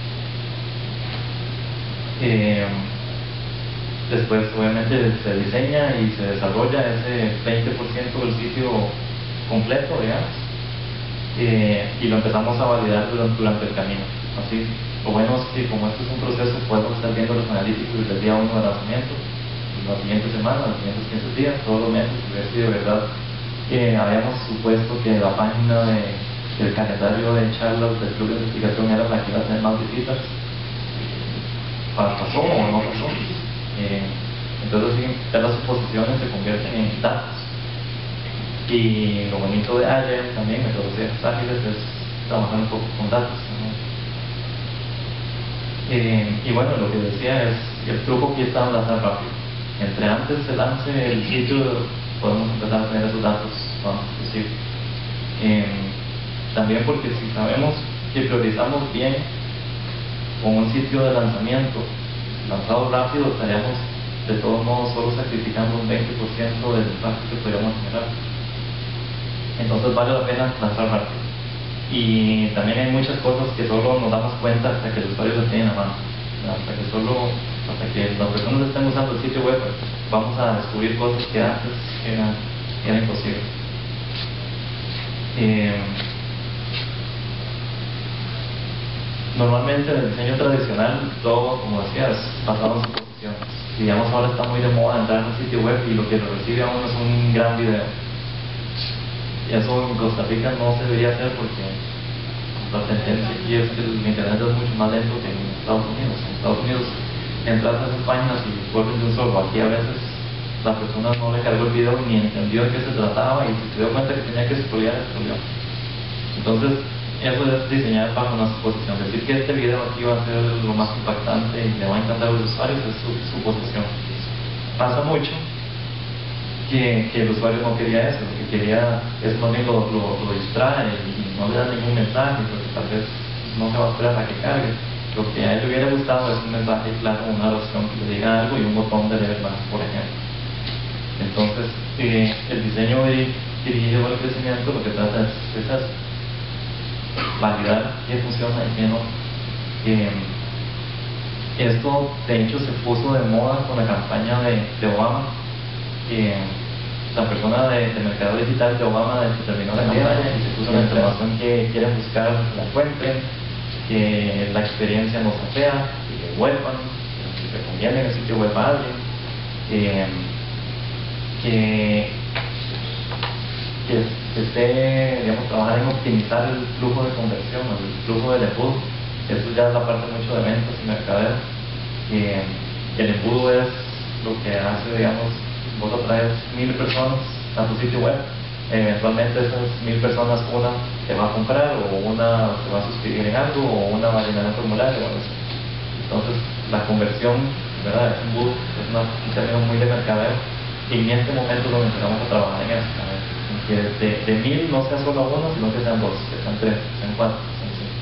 Eh, después obviamente se diseña y se desarrolla ese veinte por ciento del sitio completo, digamos, eh, y lo empezamos a validar durante, durante el camino. Así, lo bueno es que como esto es un proceso, podemos estar viendo los analíticos desde el día uno de lanzamiento, las siguientes semanas, los siguientes quince días, todos los meses, y ver si de verdad que habíamos supuesto que la página de, del calendario de charlas del club de investigación era la que iba a tener más visitas. ¿Pasó o no pasó? Eh, entonces sí, ya las suposiciones se convierten en datos. Y lo bonito de Agile también, metodologías ágiles, es trabajar un poco con datos, ¿no? Eh, y bueno, lo que decía es el truco que está en lanzar rápido. Entre antes se lance el sitio, podemos empezar a tener esos datos lo antes posible. Eh, también porque si sabemos que priorizamos bien con un sitio de lanzamiento lanzado rápido, estaríamos de todos modos solo sacrificando un veinte por ciento del impacto que podríamos generar. Entonces vale la pena lanzar rápido. Y también hay muchas cosas que solo nos damos cuenta hasta que los usuarios lo tienen a mano. Hasta que solo, hasta que las personas estén usando el sitio web, vamos a descubrir cosas que antes eran, eran imposibles. Eh, Normalmente en el diseño tradicional, todo, como decías, basado en suposiciones. Digamos, ahora está muy de moda entrar en un sitio web y lo que lo recibe a uno es un gran video. Y eso en Costa Rica no se debería hacer porque la tendencia aquí es que el internet es mucho más lento que en Estados Unidos. En Estados Unidos entras a esas páginas y vuelven de un solo. Aquí a veces la persona no le cargó el video ni entendió de qué se trataba y si se dio cuenta que tenía que scrollear, scrolleó. Entonces, eso es diseñar bajo una suposición. Decir que este video aquí va a ser lo más impactante y le va a encantar a los usuarios es su suposición. Pasa mucho que, que el usuario no quería eso, lo que quería es más bien lo, lo, lo distrae y no le da ningún mensaje, porque tal vez no se va a esperar a que cargue. Lo que a él le hubiera gustado es un mensaje claro, una oración que le diga algo y un botón de leer más, por ejemplo. Entonces, eh, el diseño dirigido al crecimiento lo que trata es, es eso. Validar qué funciona y qué no. Eh, esto de hecho se puso de moda con la campaña de, de Obama. Eh, la persona de, de mercado digital de Obama que terminó la campaña y se puso la información que quieren buscar, la encuentren, que la experiencia no sea fea, que vuelvan, que recomienden el sitio web a alguien, eh, que que esté, digamos, trabajar en optimizar el flujo de conversión, el flujo del embudo. Eso ya es la parte mucho de ventas y mercadeo. Eh, el embudo es lo que hace, digamos, vos atraes mil personas a tu sitio web, eventualmente esas mil personas, una te va a comprar o una se va a suscribir en algo o una va a llenar el formulario o algo así. Entonces, la conversión, ¿verdad? Es embudo, es una, un término muy de mercadeo y en este momento lo empezamos a trabajar en eso. Que de, de mil no sea solo uno, sino que sean dos, que sean tres, que sean cuatro, que sean cinco.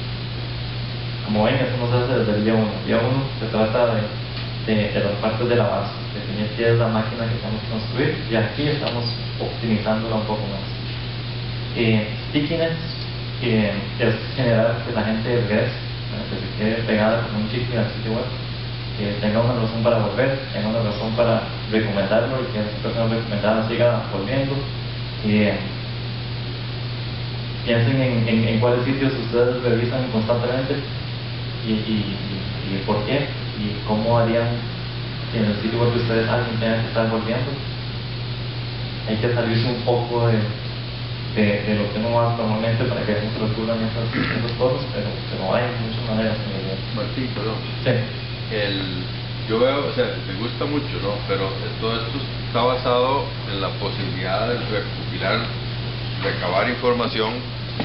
Como ven, eso no se hace desde el día uno. El día uno se trata de, de, de las partes de la base, definir qué es la máquina que vamos a construir, y aquí estamos optimizándola un poco más. Eh, stickiness eh, es generar que la gente regrese, ¿no? Que se quede pegada como un chicle al sitio web, que tenga una razón para volver, tenga una razón para recomendarlo y que esa persona recomendada siga volviendo. Eh, piensen en, en, en cuáles sitios ustedes revisan constantemente y, y, y, y por qué y cómo harían que en el sitio web de ustedes alguien tenga que estar volviendo. Hay que salirse un poco de, de, de lo que uno hace normalmente para que no se les ocurran esas, esas cosas, pero, pero hay muchas maneras de ver. Martín, perdón. Sí. El, yo veo, o sea, me gusta mucho, ¿no? Pero todo esto está basado en la posibilidad de recopilar, recabar información,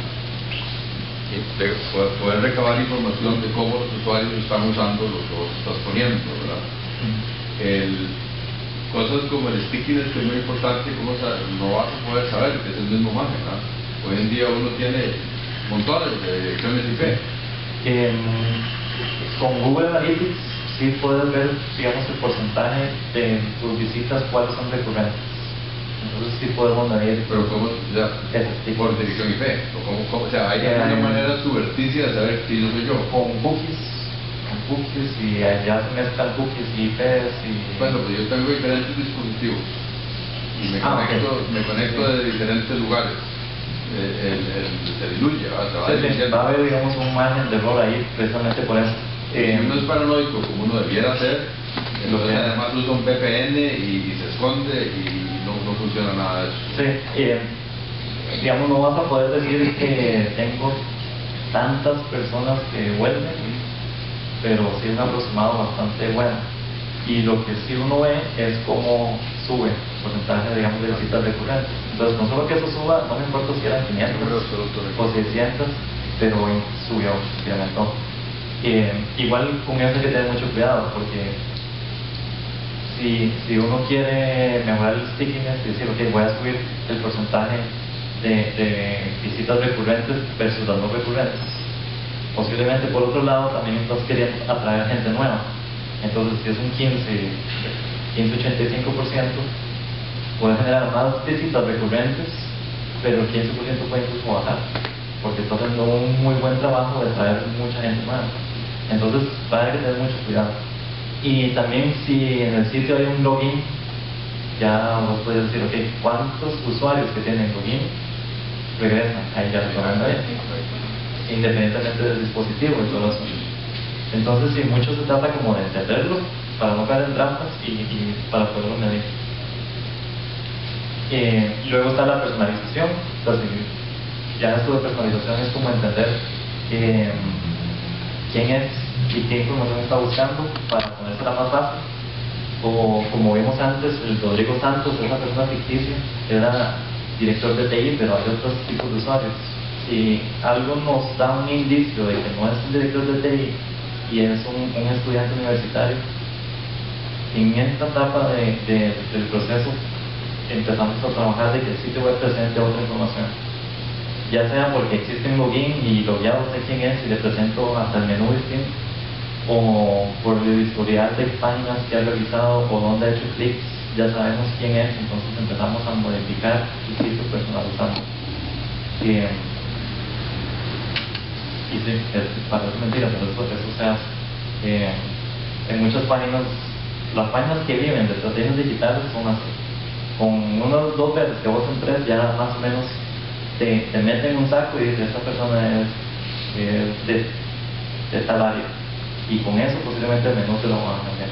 y de poder, poder recabar información de cómo los usuarios están usando lo que vos estás poniendo, ¿verdad? El, cosas como el stickiness, que es muy importante, como no vas a poder saber que es el mismo imagen, ¿verdad? Hoy en día uno tiene montones de direcciones I P. Eh, con Google Analytics sí puedes ver, digamos, el porcentaje de tus visitas, cuáles son recurrentes. Entonces sí podemos medir. Pero ¿cómo? O sea, por dirección I P. O, cómo, cómo, o sea, hay eh, una manera suberticia de saber quién soy yo. Con cookies, con cookies, y ya se mezclan cookies y I Ps y... Bueno, pues yo tengo diferentes dispositivos y me ah, conecto, okay. me conecto sí. de diferentes lugares. El, el, el, se diluye, ¿va? Se va Sí, sí, va a haber, digamos, un margen de error ahí precisamente por eso. Eh, si uno eh, es paranoico, como uno debiera ser, entonces sí. además usa un V P N y, y se esconde y no, no funciona nada de eso. Sí, eh, digamos, no vas a poder decir que tengo tantas personas que vuelven, pero sí es un aproximado bastante bueno. Y lo que sí uno ve es cómo sube el porcentaje, digamos, de visitas recurrentes. Entonces, no solo que eso suba, no me importa si eran quinientas o seiscientas, pero subió, incrementó. Eh, igual con eso hay que tener mucho cuidado, porque si, si uno quiere mejorar el stickiness y decir, ok, voy a subir el porcentaje de, de visitas recurrentes versus las no recurrentes, posiblemente por otro lado también estás queriendo atraer gente nueva. Entonces, si es un quince, quince a ochenta y cinco por ciento, puede generar más visitas recurrentes, pero el quince por ciento puede incluso bajar, porque está haciendo un muy buen trabajo de traer mucha gente nueva. Entonces, va a haber que tener mucho cuidado. Y también, si en el sitio hay un login, ya vos puedes decir, ok, ¿cuántos usuarios que tienen login regresan? Ahí ya lo van a ver, independientemente del dispositivo y todo eso. Entonces, sí, mucho se trata como de entenderlo para no caer en trampas y, y para poderlo medir. Eh, y luego está la personalización. Entonces, ya esto de personalización es como entender eh, quién es y qué información está buscando para ponérsela más fácil. O como vimos antes, el Rodrigo Santos, esa persona ficticia, era director de T I, pero hay otros tipos de usuarios. Si algo nos da un indicio de que no es un director de T I y es un, un estudiante universitario, en esta etapa de, de, del proceso empezamos a trabajar de que el sitio web presente otra información, ya sea porque existe un login y logueado sé quién es y le presento hasta el menú distinto, o por el historial de páginas que ha revisado o donde ha hecho clics, ya sabemos quién es, entonces empezamos a modificar el sitio personalizando. Y, y sí, es, parece mentira, pero eso, eso se hace. Eh, en muchas páginas, las páginas que viven de estrategias digitales son así. Con unos dos veces que vos entres, ya más o menos te, te meten en un saco y dices, esta persona es, es de, de tal área. Y con eso posiblemente el menú te lo van a cambiar.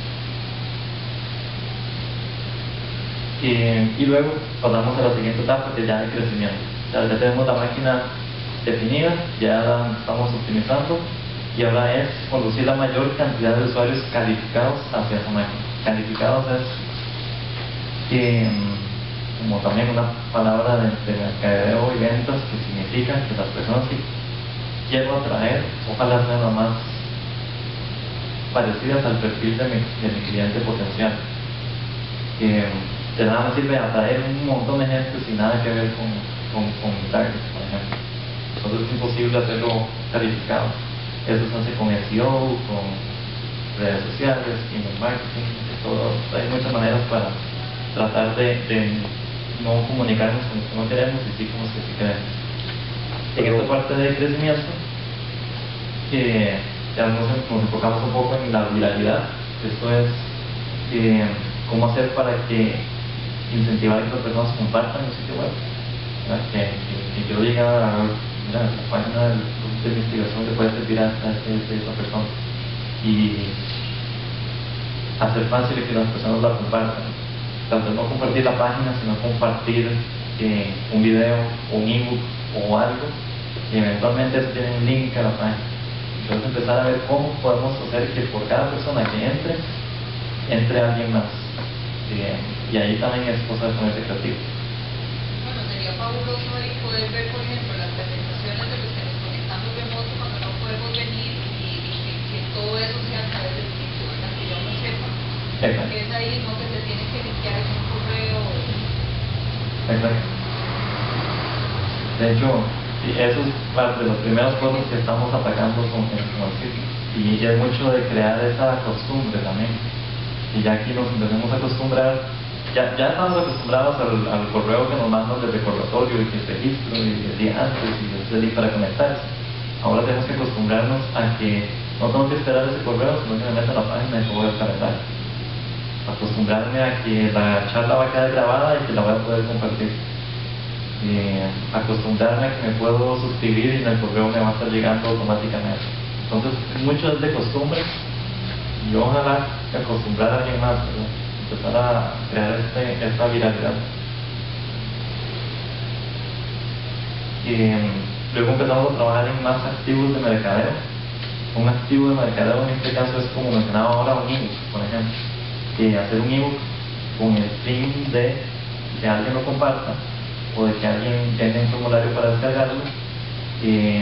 Y, y luego pasamos a la siguiente etapa, que ya es crecimiento. Ya, ya tenemos la máquina definida, ya la estamos optimizando, y ahora es conducir la mayor cantidad de usuarios calificados hacia esa máquina. Calificados es eh, como también una palabra de, de mercadeo y ventas, que significa que las personas que quiero atraer ojalá sean las más parecidas al perfil de mi, de mi cliente potencial. Eh, de nada me sirve atraer un montón de gente sin nada que ver con, con, con mi target, por ejemplo. Entonces es imposible hacerlo calificado. Eso se hace con S E O, con redes sociales, email marketing, todo. Hay muchas maneras para tratar de, de no comunicarnos con lo que no queremos y sí con los que sí queremos. En esta parte de crecimiento, eh, ya nos, nos enfocamos un poco en la viralidad. Esto es eh, cómo hacer para que incentivar a que las personas compartan el sitio web. Que, que, que yo diga, mira, la página de, de investigación le puede servir a, a esta persona, y hacer fácil que las personas la compartan. Tanto no compartir la página, sino compartir eh, un video o un ebook o algo, y eventualmente eso tiene un link a la página. Entonces empezar a ver cómo podemos hacer que por cada persona que entre, entre alguien más. Eh, y ahí también es cosa de ponerse creativo. Bueno, sería fabuloso ahí poder ver, por ejemplo, las presentaciones de los que nos conectamos remoto cuando no podemos venir, y, y que, que todo eso sea a través del sitio, ¿verdad? Que yo no sepa. Exacto. Porque es ahí, no que se tiene que limpiar un correo. Exacto. De hecho, sí, eso es parte de las primeras cosas que estamos atacando con el sitio. Y es mucho de crear esa costumbre también. Y ya aquí nos empezamos a acostumbrar, ya, ya estamos acostumbrados al, al correo que nos mandan del recordatorio y que es registro y el día antes y es el día para conectarse. Ahora tenemos que acostumbrarnos a que no tengo que esperar ese correo, sino que me meto a la página y puedo descargar. Acostumbrarme a que la charla va a quedar grabada y que la voy a poder compartir. Eh, acostumbrarme a que me puedo suscribir y en el correo me va a estar llegando automáticamente. Entonces, mucho es de costumbre y ojalá que acostumbrar a alguien más, ¿verdad? Empezar a crear este, esta viralidad. Eh, luego empezamos a trabajar en más activos de mercadeo. Un activo de mercadeo en este caso es, como mencionaba ahora, un ebook, por ejemplo. Eh, hacer un ebook con el fin de que alguien lo comparta o de que alguien llene un formulario para descargarlo, eh,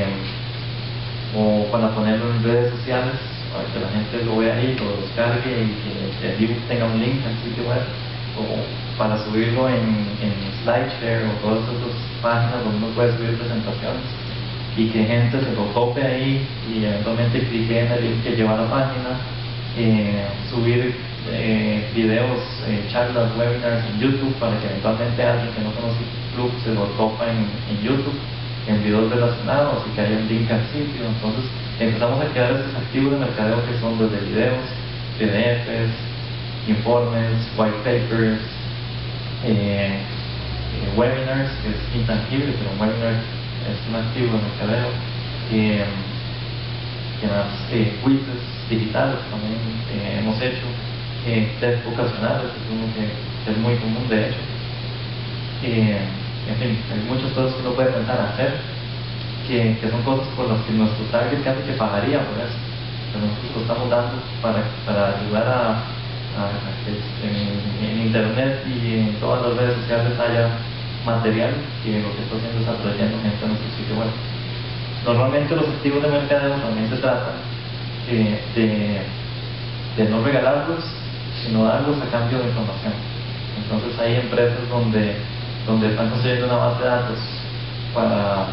o para ponerlo en redes sociales para que la gente lo vea ahí, lo descargue y que el ebook tenga un link al sitio web, o para subirlo en, en SlideShare o todas esas páginas donde uno puede subir presentaciones y que gente se lo tope ahí y eventualmente clique en el link que lleva a la página. Eh, subir eh, videos, eh, charlas, webinars en YouTube para que eventualmente alguien que no conoce Club se lo topa en, en YouTube, en videos relacionados y que haya un link al sitio. Entonces empezamos a crear estos activos de mercadeo que son desde videos, P D Fs, informes, white papers, eh, eh, webinars, que es intangible, pero un webinar es un activo de mercadeo. Eh, que más, eh, quizzes digitales también eh, hemos hecho, eh, test vocacionales, es uno que, que es muy común de hecho. Eh, en fin, hay muchas cosas que uno puede pensar hacer, que, que son cosas por las que nuestro target casi que pagaría por eso, que nosotros lo estamos dando para, para ayudar a, a, a que en, en internet y en todas las redes sociales haya material que lo que está haciendo es atrayendo gente a nuestro sitio web. Normalmente los activos de mercadeo también se trata eh, de, de no regalarlos, sino darlos a cambio de información. Entonces hay empresas donde, donde están construyendo una base de datos para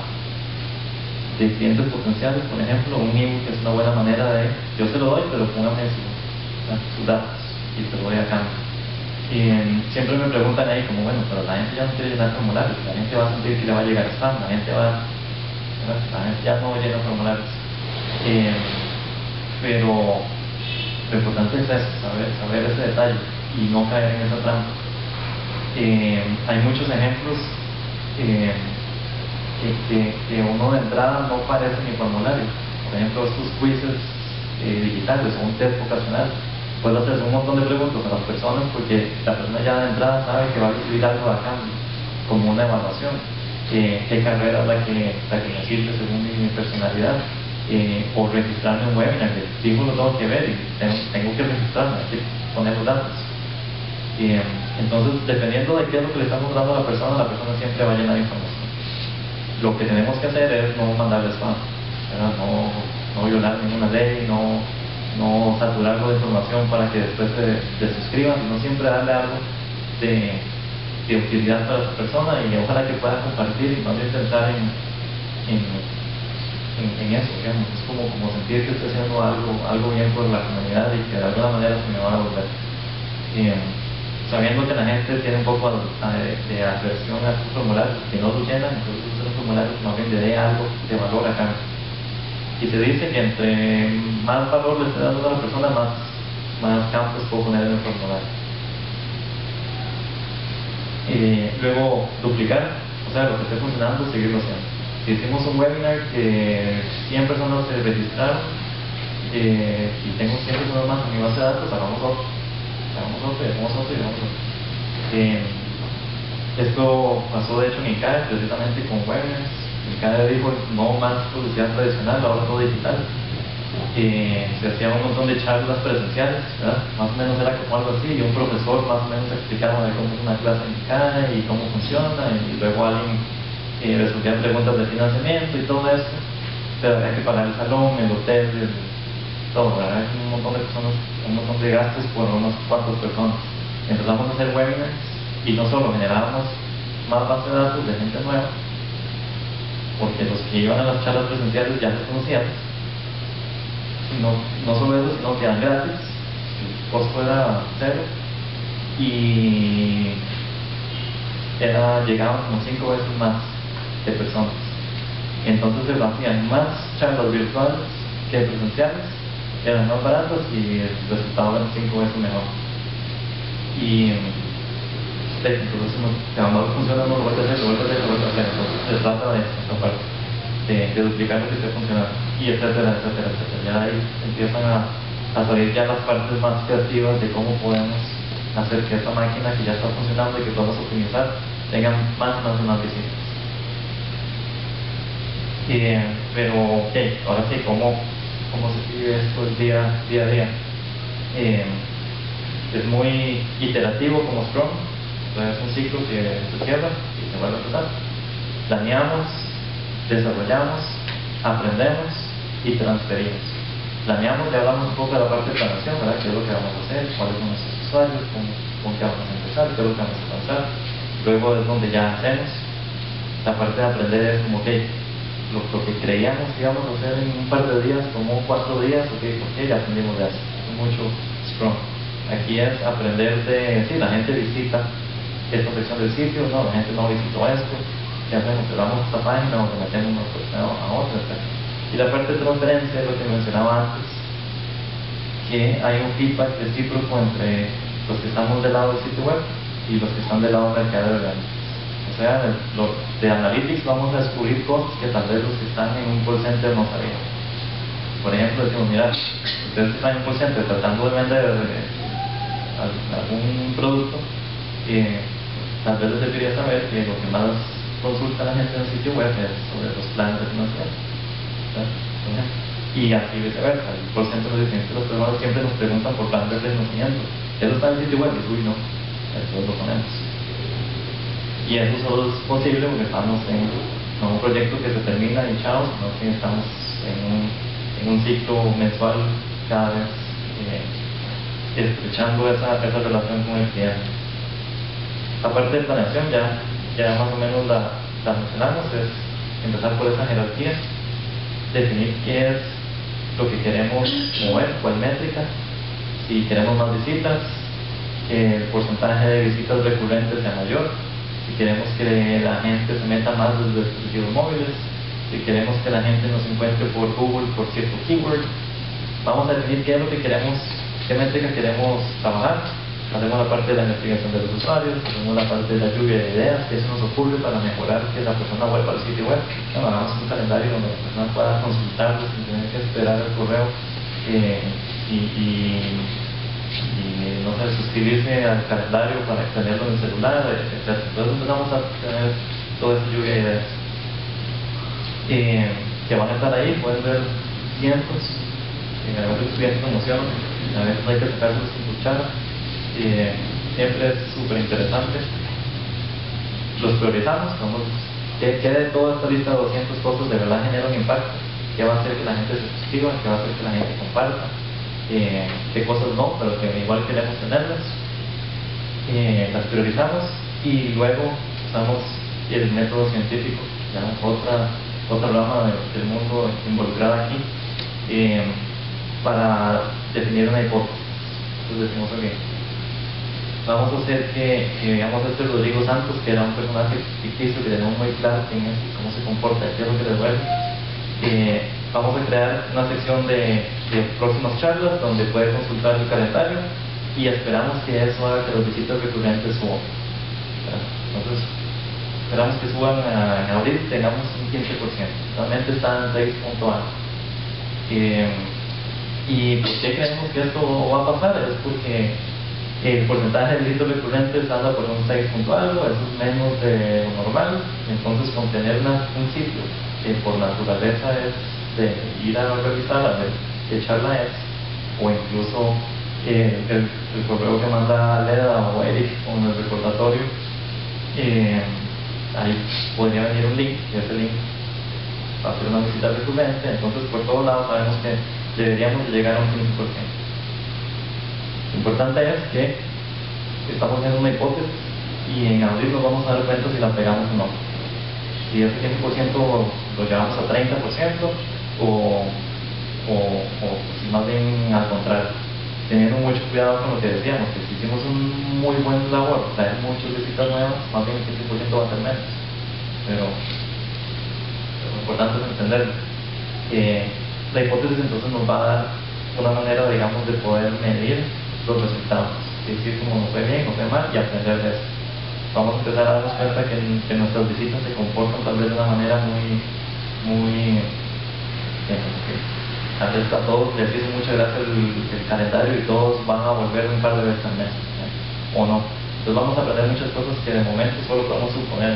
de clientes potenciales, por ejemplo, un ebook es una buena manera de, yo se lo doy, pero póngame su, sus datos y te lo doy a cambio. Y eh, siempre me preguntan ahí como, bueno, pero la gente ya no quiere llenar formularios, la gente va a sentir que le va a llegar spam, la gente va la gente ya no llena formularios. Eh, pero lo importante es eso, saber, saber ese detalle y no caer en esa trampa. Eh, hay muchos ejemplos eh, que, que, que uno de entrada no parece ni formulario. Por ejemplo, estos quizzes eh, digitales o un test vocacional. Puedes hacer un montón de preguntas a las personas porque la persona ya de entrada sabe que va a recibir algo a cambio, como una evaluación. Eh, qué carrera es la que, la que me sirve según mi, mi personalidad, eh, o registrarme en un webinar, que fijo lo tengo que ver y tengo, tengo que registrarme, hay que poner los datos. Eh, entonces, dependiendo de qué es lo que le estamos dando a la persona, la persona siempre va a llenar información. Lo que tenemos que hacer es no mandarle spam, no, no violar ninguna ley, no, no saturarlo de información para que después se desuscriban, sino siempre darle algo de de utilidad para esa persona y ojalá que pueda compartir y más bien pensar en, en, en, en eso, digamos. Es como, como sentir que estoy haciendo algo, algo bien por la comunidad y que de alguna manera se me va a devolver. Eh, sabiendo que la gente tiene un poco de, de aversión a estos formularios, que no los llenan, entonces esos formularios más bien le dé algo de valor acá. Y se dice que entre más valor le esté dando a la persona, más, más campos puedo poner en el formulario. Eh, luego duplicar, o sea, lo que esté funcionando, seguirlo haciendo. Si hicimos un webinar que cien personas se registraron eh, y tengo cien personas más en mi base de datos, hagamos otro, hagamos otro, y hagamos otro y hagamos otro. Eh, esto pasó de hecho en I C A E precisamente con webinars. I C A E dijo no más publicidad tradicional, ahora todo digital. Eh, se hacía un montón de charlas presenciales, ¿verdad? Más o menos era como algo así, y un profesor más o menos explicaba de cómo es una clase en I C A E y cómo funciona, y luego alguien eh, resolvía preguntas de financiamiento y todo esto, pero había que pagar el salón, el hotel, el, todo, ¿verdad? Un montón de personas, un montón de gastos por unas cuantas personas. empezamos a hacer webinars y no solo generábamos más base de datos de gente nueva, porque los que iban a las charlas presenciales ya los conocíamos, sino, no solo eso, sino que eran gratis, el costo era cero y era, llegaban como cinco veces más de personas. Entonces se hacían más charlas virtuales que presenciales, eran más baratas y el resultado era cinco veces mejor. Y entonces cuando funciona no lo vuelve a hacer, lo vuelve a hacer, lo vuelve a hacer. Entonces se trata de esta parte, de, de duplicar lo que esté funcionando, y etcétera, etcétera, etcétera. Ya ahí empiezan a, a salir ya las partes más creativas de cómo podemos hacer que esta máquina que ya está funcionando y que podemos optimizar tenga más, más y más visitas. Eh, pero, ok, ahora sí, ¿cómo, cómo se vive esto el día, día a día? Eh, es muy iterativo como Scrum, entonces es un ciclo que se cierra y se vuelve a empezar. Planeamos, desarrollamos, aprendemos y transferimos. Planeamos, ya hablamos un poco de la parte de planeación, ¿verdad? ¿Qué es lo que vamos a hacer? ¿Cuáles son nuestros usuarios? ¿Con, con qué vamos a empezar? ¿Qué es lo que vamos a avanzar? Luego es donde ya hacemos. La parte de aprender es como, ok, lo, lo que creíamos que íbamos a hacer en un par de días, como cuatro días, ok, ok, ya aprendimos de eso. Es mucho Scrum. Aquí es aprender de, sí, la gente visita esta sección del sitio, no, la gente no visitó esto, ¿qué hacemos? ¿Cerramos esta página o le metemos una a otra, etcétera? Y la parte de transferencia es lo que mencionaba antes, que hay un feedback recíproco entre los que estamos del lado del sitio web y los que están del lado del mercado de analytics. O sea, de, lo, de analytics vamos a descubrir cosas que tal vez los que están en un call center no sabían. Por ejemplo, decimos, mira, ustedes que están en un call center tratando de vender eh, algún producto, eh, tal vez les debería saber que lo que más consulta la gente en el sitio web es sobre los planes de financiación. Y así viceversa. El call center nos dice que las personas siempre nos preguntan por planes de financiamiento. Eso está en el sitio web, y uy, no, eso lo ponemos. Y eso solo es posible porque estamos en no un proyecto que se termina y chao, sino que estamos en un, en un ciclo mensual cada vez eh, estrechando esa, esa relación con el cliente. La parte de planeación ya, ya más o menos la, la mencionamos, es empezar por esa jerarquía, definir qué es lo que queremos mover, cuál métrica, si queremos más visitas, que el porcentaje de visitas recurrentes sea mayor, si queremos que la gente se meta más desde dispositivos móviles, si queremos que la gente nos encuentre por Google por cierto keyword. Vamos a definir qué es lo que queremos, qué métrica queremos trabajar. Hacemos la parte de la investigación de los usuarios, hacemos la parte de la lluvia de ideas, que eso nos ocurre para mejorar que la persona vuelva al sitio web. Bueno, hagamos un calendario donde la persona pueda consultarlo sin tener que esperar el correo eh, y, y, y no sé, suscribirse al calendario para tenerlo en el celular, etcétera. Entonces empezamos a tener toda esa lluvia de ideas eh, que van a estar ahí, pueden ver cientos, eh, a veces bien promoción, a veces hay que sacarlos sin cuchara. Eh, siempre es súper interesante. Los priorizamos, vamos, ¿qué, ¿qué de toda esta lista de doscientas cosas de verdad genera un impacto? ¿Qué va a hacer que la gente se suscriba? ¿Qué va a hacer que la gente comparta? Eh, ¿Qué cosas no, pero que igual queremos tenerlas? Eh, las priorizamos y luego usamos el método científico, ya otra, otra rama de, del mundo involucrada aquí, eh, para definir una hipótesis. Entonces decimos, ok, vamos a hacer que, que veamos a este Rodrigo Santos, que era un personaje ficticio que tenemos muy claro quién es, cómo se comporta, qué es lo que le duele. Eh, vamos a crear una sección de, de próximas charlas donde puede consultar el calendario y esperamos que eso haga que las visitas recurrentes suban. Entonces, esperamos que suban a, en abril, tengamos un quince por ciento. Realmente está en seis punto algo. Eh, ¿Y por qué creemos que esto va a pasar? Es porque el porcentaje de visitas recurrentes anda por un seis punto algo, eso es menos de lo normal. Entonces, con tener una, un sitio que por naturaleza es de ir a revisar, a ver qué charla es, o incluso eh, el, el correo que manda Leda o Eric con el recordatorio, eh, ahí podría venir un link, y ese link va a ser una visita recurrente. Entonces, por todos lados sabemos que deberíamos llegar a un quince por ciento. Lo importante es que estamos haciendo una hipótesis y en abril nos vamos a dar cuenta si la pegamos o no. Si ese quince por ciento lo llevamos a treinta por ciento o, o, o si más bien al contrario, teniendo mucho cuidado con lo que decíamos, que si hicimos un muy buen labor, traer muchas visitas nuevas, más bien el quince por ciento va a ser menos. Pero, pero lo importante es entender que la hipótesis entonces nos va a dar una manera, digamos, de poder medir los resultados, es decir, cómo nos fue bien, nos fue mal y aprender de eso. Vamos a empezar a darnos cuenta que, que nuestras visitas se comportan tal vez de una manera muy, muy, eh, que tal vez a todos les hizo mucha gracia el, el calendario y todos van a volver un par de veces al mes, ¿eh? O no. Entonces vamos a aprender muchas cosas que de momento solo podemos suponer.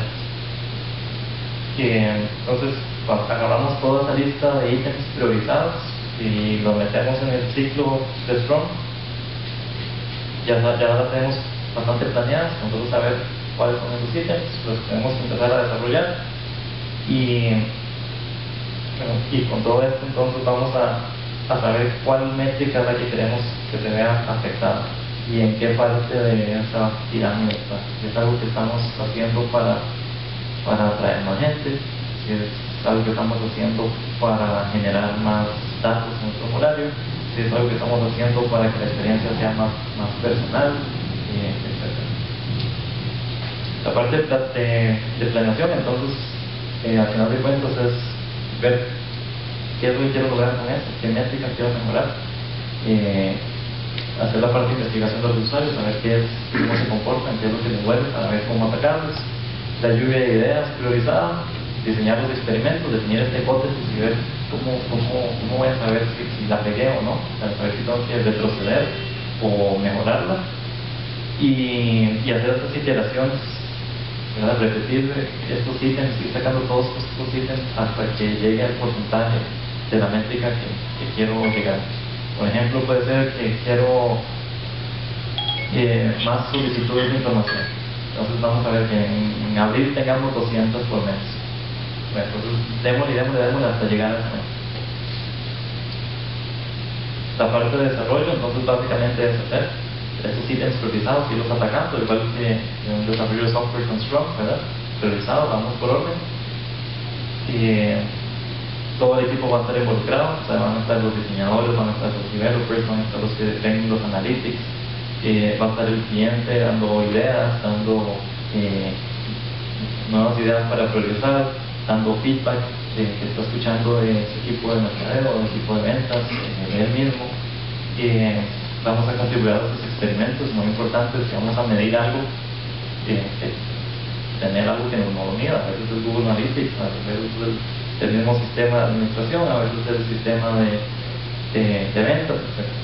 Que, entonces, agarramos toda esa lista de ítems priorizados y lo metemos en el ciclo de Scrum. Ya, ya la tenemos bastante planeadas, nosotros saber cuáles son esos ítems, los tenemos que empezar a desarrollar y, bueno, y con todo esto entonces vamos a, a saber cuál métrica es la que queremos que se vea afectada y en qué parte de esa pirámide está. Si es algo que estamos haciendo para, para atraer más gente, si es algo que estamos haciendo para generar más datos en el formulario, si es algo que estamos haciendo para que la experiencia sea más, más personal, eh, etcétera. La parte de, de planeación, entonces, eh, al final de cuentas, es ver qué es lo que quiero lograr con esto, qué métricas quiero mejorar, eh, hacer la parte de investigación de los usuarios, saber qué es, cómo se comportan, qué es lo que les duele, para ver cómo atacarlos, la lluvia de ideas priorizada, diseñar los experimentos, definir esta hipótesis y ver cómo, cómo, cómo voy a saber si, si la pegué o no, para saber si tengo que retroceder o mejorarla, y, y hacer estas iteraciones, ¿verdad? Repetir estos ítems, ir sacando todos estos ítems hasta que llegue al porcentaje de la métrica que, que quiero llegar. Por ejemplo, puede ser que quiero eh, más solicitudes de información. Entonces vamos a ver que en, en abril tengamos doscientas por mes. Bueno, entonces démosle, démosle, démosle hasta llegar a esa meta. La parte de desarrollo, entonces básicamente es hacer estos ítems priorizados, irlos atacando, igual que en un desarrollo de software con Scrum, ¿verdad? Priorizado, vamos por orden. Y todo el equipo va a estar involucrado, o sea, van a estar los diseñadores, van a estar los developers, van a estar los que ven los analytics, eh, va a estar el cliente dando ideas, dando eh, nuevas ideas para priorizar, dando feedback de, que está escuchando de su equipo de mercadeo, del equipo de ventas, eh, de él mismo. Eh, vamos a contribuir a estos experimentos muy importantes, que vamos a medir algo, eh, eh, tener algo que nos lo mida, a veces es Google Analytics, a veces es el, el mismo sistema de administración, a veces es el sistema de, de, de ventas, etcétera.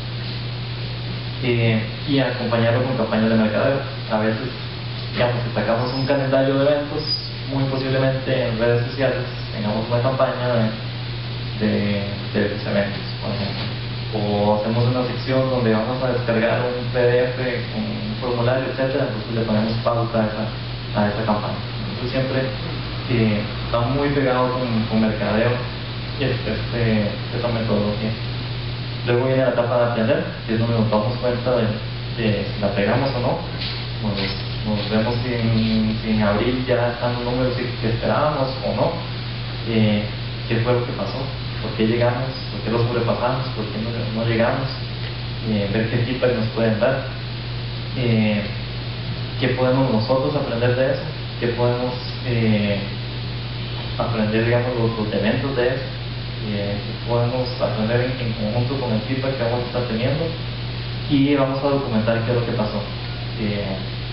Eh, y acompañarlo con campañas de mercadeo. A veces, digamos, si sacamos un calendario de eventos, muy posiblemente en redes sociales tengamos una campaña de, de, de esos eventos, por ejemplo. O hacemos una sección donde vamos a descargar un P D F con un formulario, etcétera, entonces le ponemos pauta a esa, a esa campaña. Entonces siempre eh, está muy pegado con, con mercadeo este, este, esta metodología. Luego viene la etapa de aprender, que es donde nos damos cuenta de, de si la pegamos o no. Nos, nos vemos si en, si en abril ya están los números que esperábamos o no. Eh, ¿Qué fue lo que pasó? ¿Por qué llegamos? ¿Por qué lo sobrepasamos? ¿Por qué no, no llegamos? Eh, ver qué feedback nos pueden dar. Eh, ¿Qué podemos nosotros aprender de eso? ¿Qué podemos eh, aprender, digamos, los, los eventos de eso? Eh, ¿Qué podemos aprender en, en conjunto con el feedback que vamos a estar teniendo? Y vamos a documentar qué es lo que pasó. Eh,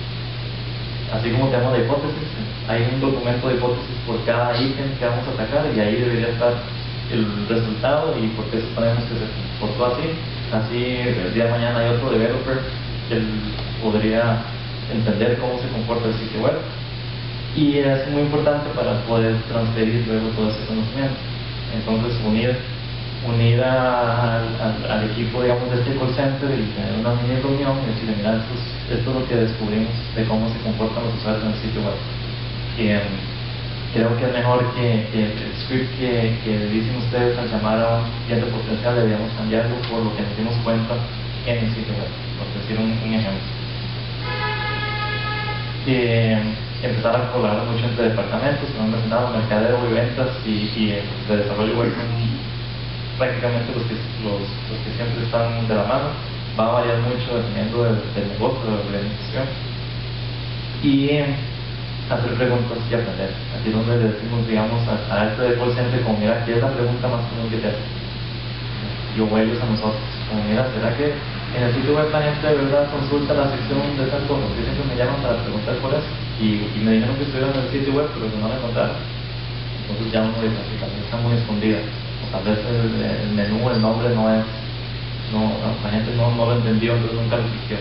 así como tenemos la hipótesis, hay un documento de hipótesis por cada ítem que vamos a atacar y ahí debería estar el resultado y por qué suponemos que se comportó así. Así el día de mañana hay otro developer que él podría entender cómo se comporta el sitio web, y es muy importante para poder transferir luego todo ese conocimiento. Entonces unir unir a, a, al equipo, digamos, de este call center y tener una mini reunión y decirle, mira, esto es, esto es lo que descubrimos de cómo se comportan los usuarios en el sitio web. Y, um, creo que es mejor que, que el script que, que dicen ustedes al llamar a un cliente potencial deberíamos cambiarlo por lo que nos dimos cuenta en el sitio web, por decir un, un ejemplo. eh, empezar a colaborar mucho entre departamentos, como mencionaba, mercadeo y ventas y, y eh, de desarrollo web son prácticamente los que, los, los que siempre están de la mano. Va a variar mucho dependiendo del, del negocio, de la organización. Y eh, hacer preguntas y aprender. Aquí es donde le decimos, digamos, a, a este de call center, como mira, ¿qué es la pregunta más común que te hace? Y o ellos a nosotros, como mira, ¿será que en el sitio web la gente de verdad consulta la sección de tal cosa? Que siempre me llaman para preguntar por eso. Y, y me dijeron que estuvieron en el sitio web, pero que no me encontraron. Entonces ya uno dice, así, también está muy escondida. O tal vez el, el menú, el nombre no es, no, la gente no, no lo entendió, entonces nunca lo cliqueó.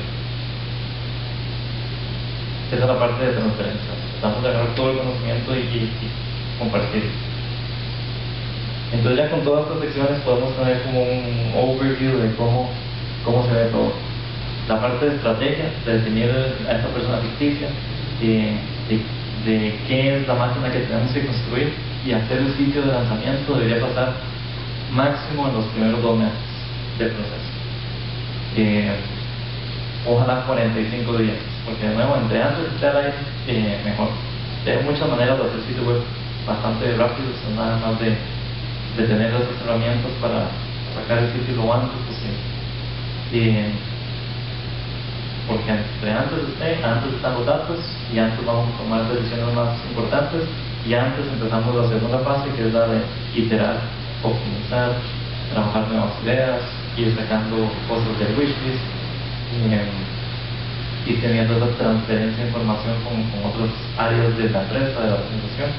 Esa es la parte de transferencia. Tratamos de agarrar todo el conocimiento y, y, y compartir. Entonces ya con todas estas secciones podemos tener como un overview de cómo, cómo se ve todo. La parte de estrategia, de definir a esta persona ficticia, de, de, de qué es la máquina que tenemos que construir y hacer el sitio de lanzamiento debería pasar máximo en los primeros dos meses del proceso. Eh, ojalá cuarenta y cinco días, porque de nuevo, entre antes de estar ahí, eh, mejor. Hay muchas maneras de hacer sitio web bastante rápidos, nada más de, de tener esas herramientas para sacar el sitio lo antes posible. Eh, porque entre antes esté, antes están los datos y antes vamos a tomar decisiones más importantes y antes empezamos la segunda fase, que es la de iterar, optimizar, trabajar nuevas ideas, ir sacando cosas del wishlist y, y teniendo esa transferencia de información con, con otras áreas de la empresa, de la organización.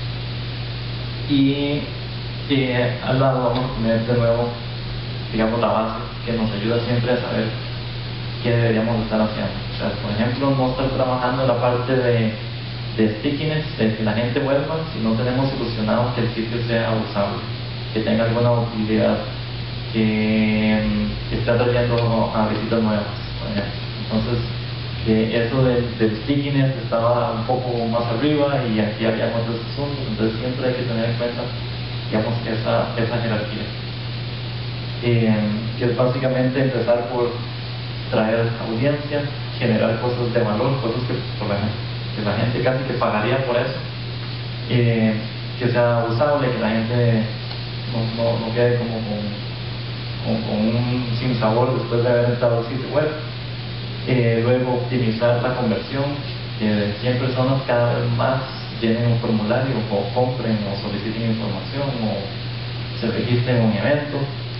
Y eh, al lado vamos a tener de nuevo, digamos, la base que nos ayuda siempre a saber qué deberíamos estar haciendo. O sea, por ejemplo, no estar trabajando en la parte de, de stickiness, de que la gente vuelva, si no tenemos solucionado que el sitio sea usable, que tenga alguna utilidad, que, que esté atrayendo a visitas nuevas, por ejemplo. Entonces, eh, eso del, del stickiness estaba un poco más arriba y aquí había otros asuntos, entonces siempre hay que tener en cuenta, digamos, esa, esa jerarquía. Eh, que es básicamente empezar por traer audiencia, generar cosas de valor, cosas que, por la, que la gente casi que pagaría por eso, eh, que sea usable, que la gente no, no, no quede como con, con, con un sinsabor después de haber entrado al sitio web. Eh, luego optimizar la conversión, que cien personas cada vez más llenen un formulario o compren o soliciten información o se registren en un evento.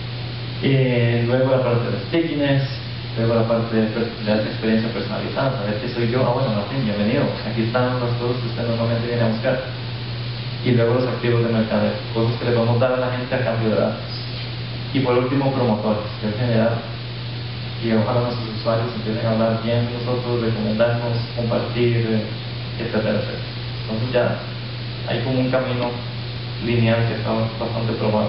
Eh, luego la parte de stickiness, luego la parte de, de la experiencia personalizada, saber que soy yo. Ah, bueno, Martín, bienvenido, aquí están las cosas que usted normalmente viene a buscar. Y luego los activos de mercadeo, cosas que le vamos a dar a la gente a cambio de datos. Y por último, promotores, que es generar, y ojalá nuestros usuarios empiecen a hablar bien de nosotros, recomendarnos, compartir, etcétera, etcétera. Entonces ya hay como un camino lineal que está bastante probado.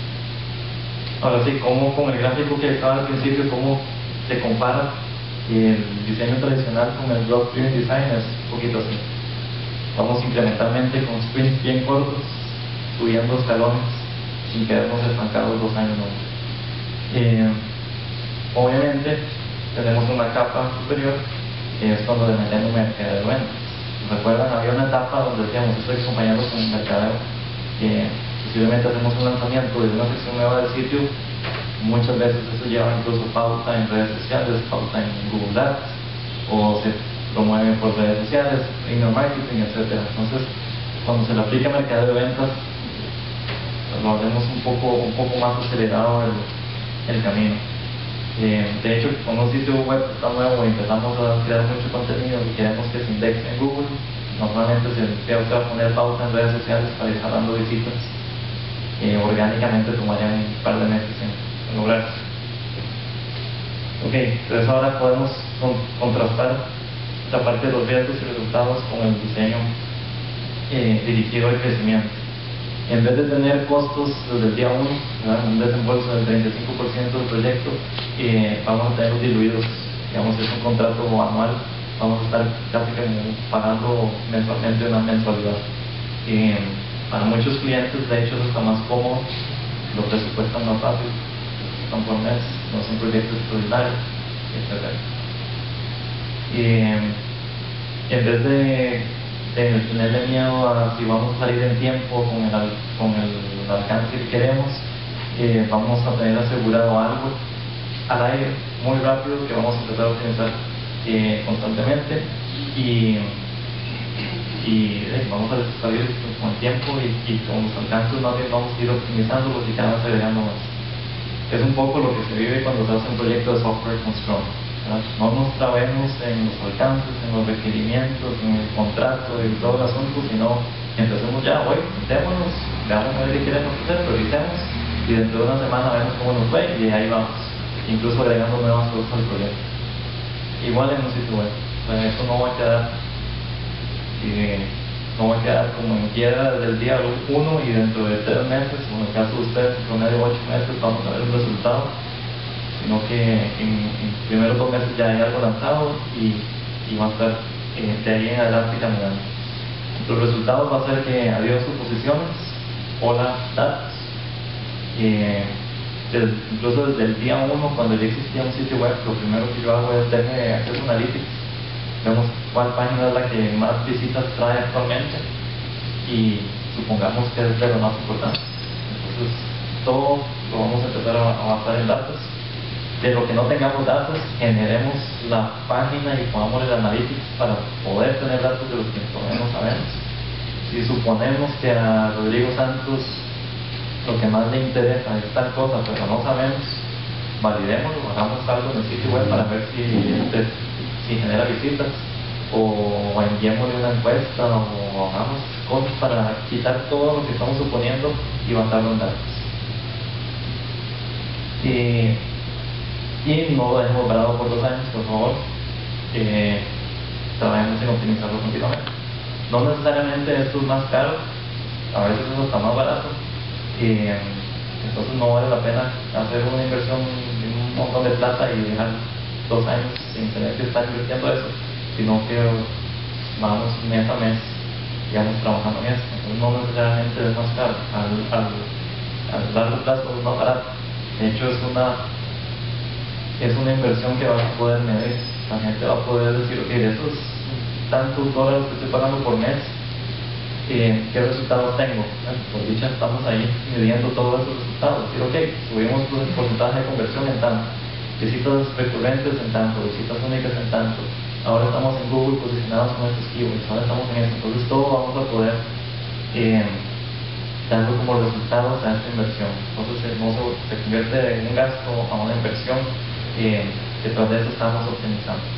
Ahora sí, como con el gráfico que estaba al principio, cómo se compara el diseño tradicional con el Block Driven Design, es un poquito así. Vamos incrementalmente con sprints bien cortos, subiendo escalones, sin quedarnos estancados dos años. Eh, obviamente, tenemos una capa superior, que es cuando le metemos mercadeo de ventas. ¿Recuerdan? Había una etapa donde decíamos, estoy acompañando con un mercadeo. Eh, posiblemente hacemos un lanzamiento de una sección nueva del sitio, muchas veces eso lleva incluso pauta en redes sociales, pauta en Google Ads, o se promueve por redes sociales, email marketing, etcétera. Entonces, cuando se le aplica mercadeo de ventas, lo hacemos un poco, un poco más acelerado el, el camino. Eh, de hecho, con un sitio web está nuevo y empezamos a crear mucho contenido y queremos que se indexe en Google, normalmente se empieza a poner pauta en redes sociales para ir jalando visitas. Eh, orgánicamente tomarían un par de meses en, en lograrse. Ok, entonces ahora podemos con, contrastar la parte de los riesgos y resultados con el diseño eh, dirigido al crecimiento. En vez de tener costos desde el día uno, un desembolso del treinta y cinco por ciento del proyecto, eh, vamos a tenerlos diluidos. Digamos, es un contrato anual, vamos a estar casi como pagando mensualmente una mensualidad. Eh, para muchos clientes, de hecho, eso está más cómodo, lo presupuestan más fácil, están por mes, no son proyectos extraordinarios, etcétera. Eh, en vez de, de tenerle miedo a si vamos a salir en tiempo con el, al- con el alcance que queremos, eh, vamos a tener asegurado algo al aire muy rápido que vamos a empezar a utilizar eh, constantemente y, y eh, vamos a salir con el tiempo y, y con los alcances más bien vamos a ir optimizándolos y cada vez agregando más. Es un poco lo que se vive cuando se hace un proyecto de software con Scrum, ¿verdad? No nos trabemos en los alcances, en los requerimientos, en el contrato y todo el asunto, sino empecemos ya, hoy, sentémonos, veamos a ver qué queremos hacer, prioricemos y dentro de una semana vemos cómo nos va y ahí vamos, incluso agregando nuevas cosas al proyecto. Igual en un sitio web, o sea, esto no va a quedar eh, no va a quedar como en piedra desde el día uno y dentro de tres meses, o en el caso de ustedes, en promedio ocho meses, vamos a ver un resultado, sino que en los primeros dos meses ya hay algo lanzado y, y va a estar eh, de ahí en adelante caminando. Los resultados va a ser que adiós suposiciones, hola datos. Eh, desde, incluso desde el día uno, cuando ya existía un sitio web, lo primero que yo hago es darle acceso a Analytics. Vemos cuál página es la que más visitas trae actualmente y supongamos que es de lo más importante. Entonces, todo lo vamos a empezar a avanzar en datos. De lo que no tengamos datos, generemos la página y pongamos el Analytics para poder tener datos de los que todavía no sabemos. Si suponemos que a Rodrigo Santos lo que más le interesa es tal cosa, pero no sabemos, validémoslo, hagamos algo en el sitio web para ver si, este, si genera visitas, o enviémosle una encuesta, o hagamos cosas para quitar todo lo que estamos suponiendo y basarlo en datos. Y, y no lo dejemos parado por dos años, por favor. Eh, trabajemos en optimizarlo continuamente. No necesariamente esto es más caro, a veces eso está más barato. Eh, entonces no vale la pena hacer una inversión de un montón de plata y dejar dos años sin tener que estar invirtiendo eso, sino que vamos mes a mes, digamos, trabajando en eso. Entonces no necesariamente es más caro, al, al, al largo plazo es más barato. De hecho es una es una inversión que vas a poder medir. La gente va a poder decir, ok, de esos tantos dólares que estoy pagando por mes, Eh, ¿qué resultados tengo? Bueno, por dicha estamos ahí midiendo todos esos resultados. Decir, ok, subimos el porcentaje de conversión en tanto, visitas recurrentes en tanto, visitas únicas en tanto, ahora estamos en Google posicionados con estos keywords, ahora estamos en eso. Entonces todo vamos a poder eh, darlo como resultados a esta inversión. Entonces no se, se convierte en un gasto a una inversión eh, que tras de eso estamos optimizando.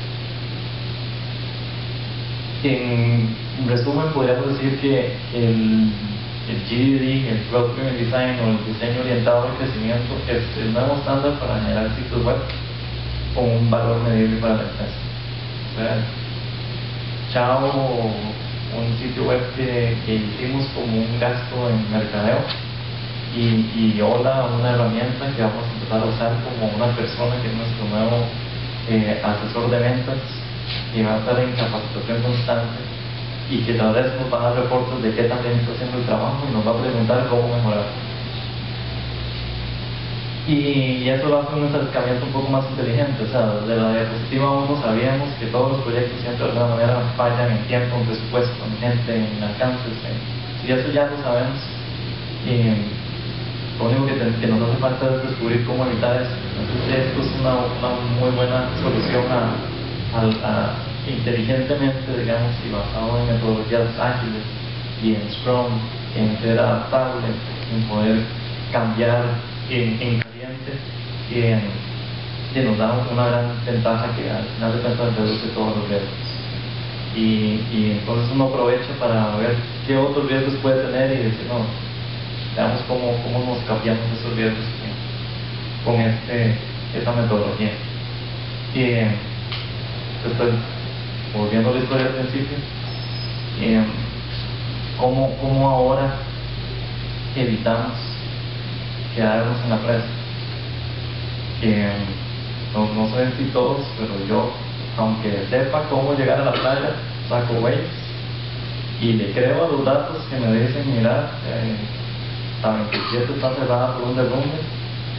En resumen, podríamos decir que el, el G D D, el Growth Driven Design o el diseño orientado al crecimiento es el nuevo estándar para generar sitios web con un valor medible para la empresa. O sea, chao un sitio web que, que hicimos como un gasto en mercadeo y, y hola una herramienta que vamos a empezar a usar como una persona que es nuestro nuevo eh, asesor de ventas, y va a estar en capacitación constante y que tal vez nos va a dar reportes de qué también está haciendo el trabajo y nos va a preguntar cómo mejorar. Y, y eso lo hace un acercamiento un poco más inteligente. O sea, desde la diapositiva uno sabíamos que todos los proyectos siempre de alguna manera fallan en tiempo, en presupuesto, en gente, en alcances, en, y eso ya lo sabemos. Y lo único que, te, que nos hace falta es descubrir cómo evitar eso. Entonces esto es una, una muy buena solución a Al, a, inteligentemente, digamos, y basado en metodologías ágiles y en Scrum, en ser adaptable, en poder cambiar en, en caliente, y, en, y nos da una gran ventaja que al final de cuentas reduce todos los riesgos. Y, y entonces uno aprovecha para ver qué otros riesgos puede tener y decir, no, veamos cómo, cómo nos cambiamos esos riesgos con este, esta metodología. Y, Después, volviendo a la historia al principio, eh, ¿cómo, ¿cómo ahora evitamos quedarnos en la presa? Eh, no, no sé si todos, pero yo, aunque sepa cómo llegar a la playa, saco Waze y le creo a los datos que me dicen, mira, eh, la veintisiete está cerrada por un derrumbe,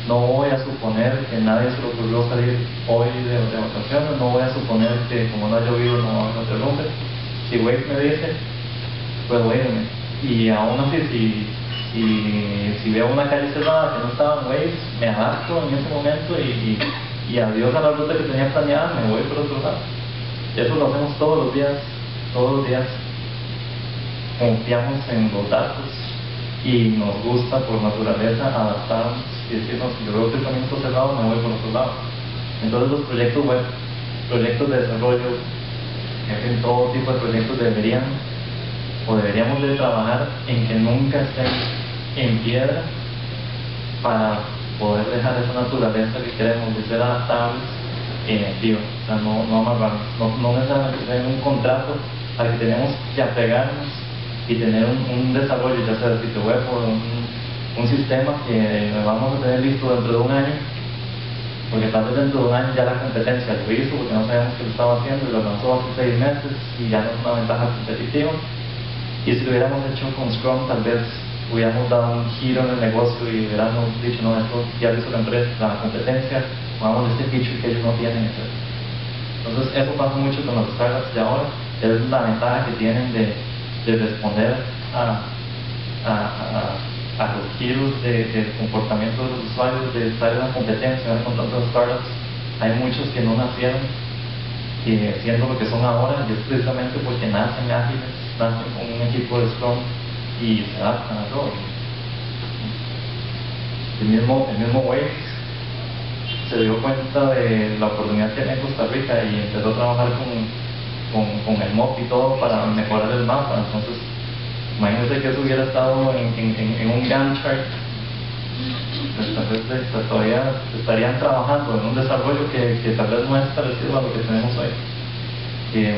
no voy a suponer que nadie se le ocurrió salir hoy de, de vacaciones, no voy a suponer que como no ha llovido no va a haber derrumbe. Si Waze me dice, puedo irme. Y aún así, si, si, si veo una calle cerrada que no estaba en Waze, me adapto en ese momento y, y, y adiós a la ruta que tenía planeada, me voy por otro lado. Y eso lo hacemos todos los días, todos los días. Confiamos en los datos y nos gusta por naturaleza adaptarnos y decirnos, si yo veo que el camino está cerrado, me voy por otro lado. Entonces los proyectos web, proyectos de desarrollo, en fin, todo tipo de proyectos deberían o deberíamos de trabajar en que nunca estén en piedra para poder dejar esa naturaleza que queremos de ser adaptables en activo, o sea, no, no amarrarnos, no, no necesariamente tener un contrato al que tenemos que apegarnos y tener un, un desarrollo, ya sea de sitio web o un, un sistema que vamos a tener listo dentro de un año, porque tal vez dentro de un año ya la competencia lo hizo porque no sabíamos que lo estaba haciendo y lo lanzó hace seis meses y ya no es una ventaja competitiva. Y si lo hubiéramos hecho con Scrum, tal vez hubiéramos dado un giro en el negocio y hubiéramos dicho, no, esto ya lo hizo la empresa, la competencia, vamos a este feature que ellos no tienen. Entonces eso pasa mucho con los startups de ahora, es la ventaja que tienen de, de responder a, a, a, a los giros de, de comportamiento de los usuarios, de estar en la competencia. Ahora con tantos startups hay muchos que no nacieron eh, siendo lo que son ahora, y es precisamente porque nacen ágiles, nacen con un equipo de Scrum y se adaptan a todo. El mismo, el mismo Waze se dio cuenta de la oportunidad que tenía en Costa Rica y empezó a trabajar con, con, con el M O P y todo para mejorar el mapa. Entonces, imagínense que eso hubiera estado en, en, en un Gantt chart, pues, tal vez pues, todavía estarían trabajando en un desarrollo que, que tal vez no es parecido a lo que tenemos hoy. Eh,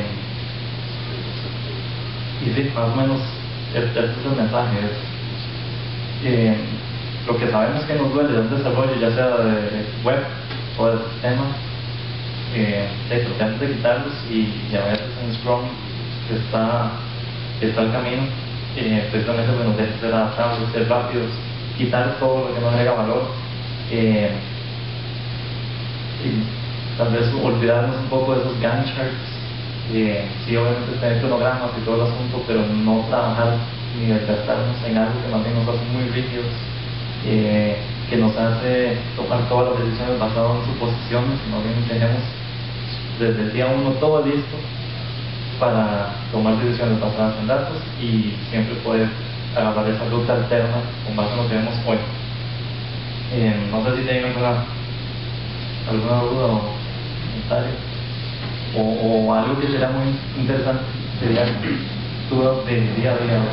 y sí, más o menos este, este es el mensaje. Es, eh, lo que sabemos que nos duele de un desarrollo, ya sea de web o de sistemas, eh, tratamos de quitarlos y, y a veces en Scrum está, está el camino, eh, precisamente que nos deja ser adaptables, ser rápidos, quitar todo lo que no agrega valor, eh, y tal vez olvidarnos un poco de esos Gantt charts. Eh, sí, obviamente tener cronogramas y todo el asunto, pero no trabajar ni desgastarnos en algo que más bien nos hace muy rígidos, eh, que nos hace tomar todas las decisiones basadas en suposiciones, sino bien tenemos desde el día uno todo listo para tomar decisiones basadas en datos y siempre poder agarrar esa ruta alterna con base en lo que vemos hoy. Eh, no sé si tienen alguna, alguna duda o comentario. O, o algo que será muy interesante sería dudas de día a día.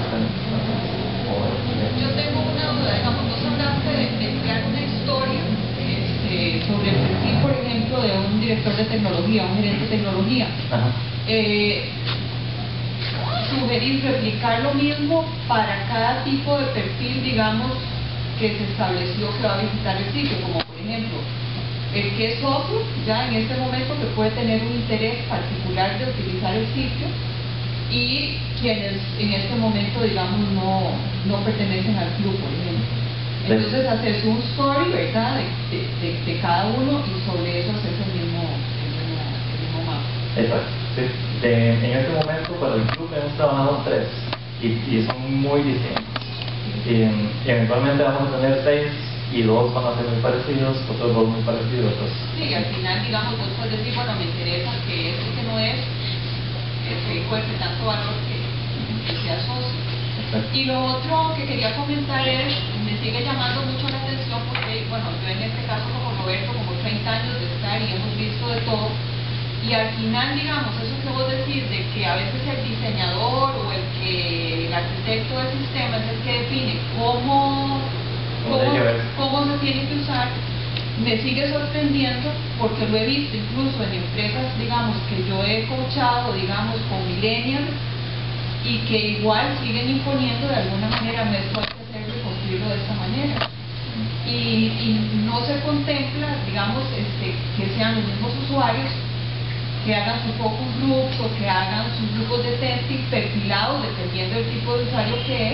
Yo tengo una duda, digamos, vos hablaste de, de crear una historia este, sobre el perfil, por ejemplo, de un director de tecnología, un gerente de tecnología. Eh, sugerir replicar lo mismo para cada tipo de perfil, digamos, que se estableció que va a visitar el sitio, como por ejemplo el que es socio, ya en este momento que puede tener un interés particular de utilizar el sitio, y quienes en este momento, digamos, no, no pertenecen al club, por ejemplo. Entonces hacerse un story, ¿verdad?, de, de, de, de cada uno, y sobre eso hacerse el mismo, el mismo, el mismo mapa. Exacto, sí. De, en este momento para el club hemos trabajado tres y, y son muy distintos. Y, y eventualmente vamos a tener seis y dos van a ser muy parecidos, otros dos muy parecidos. Otros. Sí, al final, digamos, vos puedes decir, bueno, me interesa que este que no es, este cueste tanto valor que, que sea socio. Exacto. Y lo otro que quería comentar es, me sigue llamando mucho la atención porque, bueno, yo en este caso como Roberto, como treinta años de estar y hemos visto de todo, y al final, digamos, eso que vos decís de que a veces el diseñador o el que el arquitecto del sistema es el que define cómo Cómo, cómo se tiene que usar, me sigue sorprendiendo porque lo he visto incluso en empresas, digamos, que yo he coachado, digamos, con millennials, y que igual siguen imponiendo de alguna manera, no, esto hay que hacerlo y construirlo de esta manera, y, y no se contempla, digamos, este, que sean los mismos usuarios que hagan sus focus groups o que hagan sus grupos de testing perfilados dependiendo del tipo de usuario que es,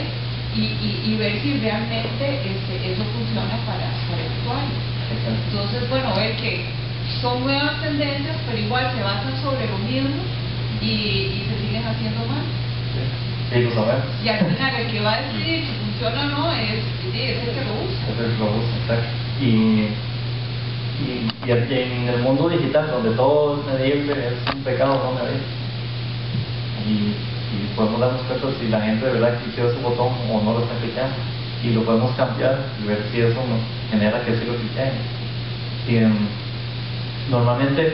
y, y, y ver si realmente este, eso funciona para, para el usuario. Entonces, bueno, ver que son nuevas tendencias, pero igual se basan sobre lo mismo y, y se siguen haciendo mal. Sí, lo sabemos. Y al final el que va a decidir si funciona o no es, es el que lo usa. Es el que lo usa, exacto. Y, y, y en el mundo digital, donde todo es medible, es un pecado no medir. Y, y podemos darnos cuenta si la gente de verdad cliqueó ese botón o no lo está clicando. Y lo podemos cambiar y ver si eso nos genera que sí lo cliquen. Y um, normalmente,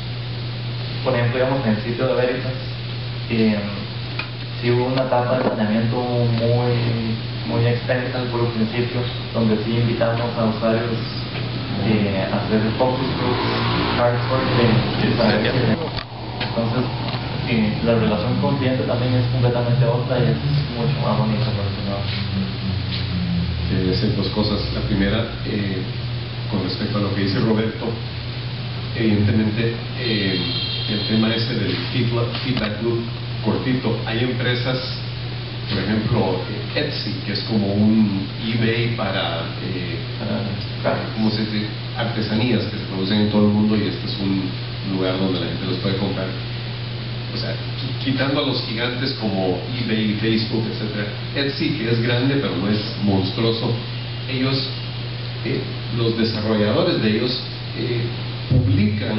por ejemplo, digamos en el sitio de Veritas, y, um, sí hubo una etapa de planeamiento muy, muy extensa por el principio, donde sí invitamos a usuarios eh, a hacer focus groups, hardcore, de, de saber que- entonces eh, la relación con el cliente también es completamente otra y es mucho más bonita por ese lado. Eh, hacer dos cosas. La primera, eh, con respecto a lo que dice Roberto, evidentemente eh, el tema ese del feedback, feedback loop cortito. Hay empresas, por ejemplo, eh, Etsy, que es como un eBay para, eh, para ¿cómo se dice? Artesanías que se producen en todo el mundo, y este es un lugar donde la gente los puede comprar. O sea, quitando a los gigantes como eBay, Facebook, etcétera, Etsy, que es grande pero no es monstruoso, ellos, eh, los desarrolladores de ellos eh, publican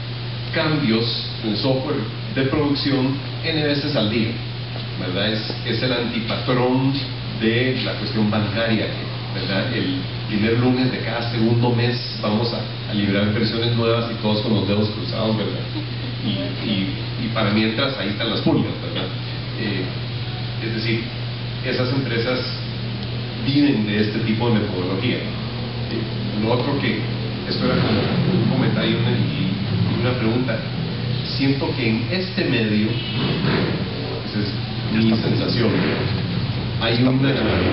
cambios en el software de producción N veces al día, ¿verdad? Es, es el antipatrón de la cuestión bancaria, ¿verdad? El primer lunes de cada segundo mes vamos a, a liberar versiones nuevas y todos con los dedos cruzados, ¿verdad? Y, y, y para mientras ahí están las pulgas, ¿verdad? Eh, es decir, esas empresas viven de este tipo de metodología. Eh, lo otro que, esto era como un comentario una, y, y una pregunta, siento que en este medio, esa es mi sensación, hay una,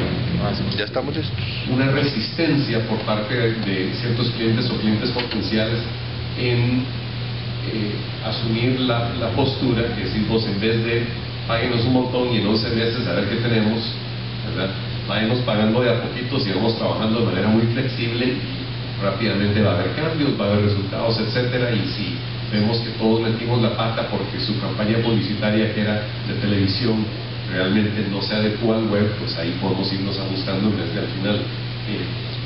Ya estamos listos. una resistencia por parte de ciertos clientes o clientes potenciales en eh, asumir la, la postura que decimos, en vez de páguenos un montón y en once meses a ver qué tenemos, ¿verdad? Váyanos pagando de a poquitos y vamos trabajando de manera muy flexible y rápidamente va a haber cambios, va a haber resultados, etcétera. Y si vemos que todos metimos la pata porque su campaña publicitaria, que era de televisión, realmente no se adecua al web, pues ahí podemos irnos ajustando en vez de al final. Eh,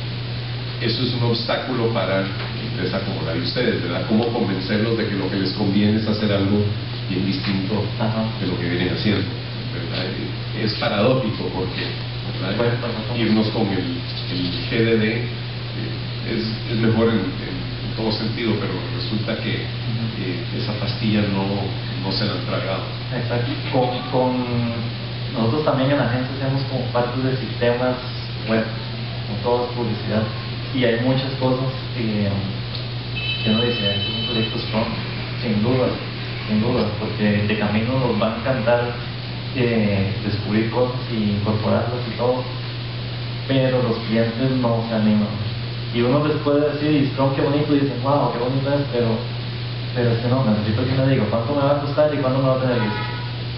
eso es un obstáculo para empresa como la de ustedes, ¿verdad? ¿Cómo convencerlos de que lo que les conviene es hacer algo bien distinto Ajá. de lo que vienen haciendo, ¿verdad? Es paradójico porque, ¿verdad? Bueno, pues, irnos con el, el G D D eh, es, es mejor en, en todo sentido, pero resulta que eh, esa pastilla no, no se la han tragado. Exacto. Con, con nosotros también en la agencia hacemos como parte de sistemas web, con toda publicidad, y hay muchas cosas que, que uno dice, esto es un proyecto strong, sin duda, sin duda, porque de camino nos va a encantar eh, descubrir cosas y incorporarlas y todo, pero los clientes no se animan. Y uno les puede decir, y strong, qué bonito, y dicen, wow, qué bonito es, pero pero es que no, necesito que me diga cuánto me va a costar y cuándo me va a tener listo.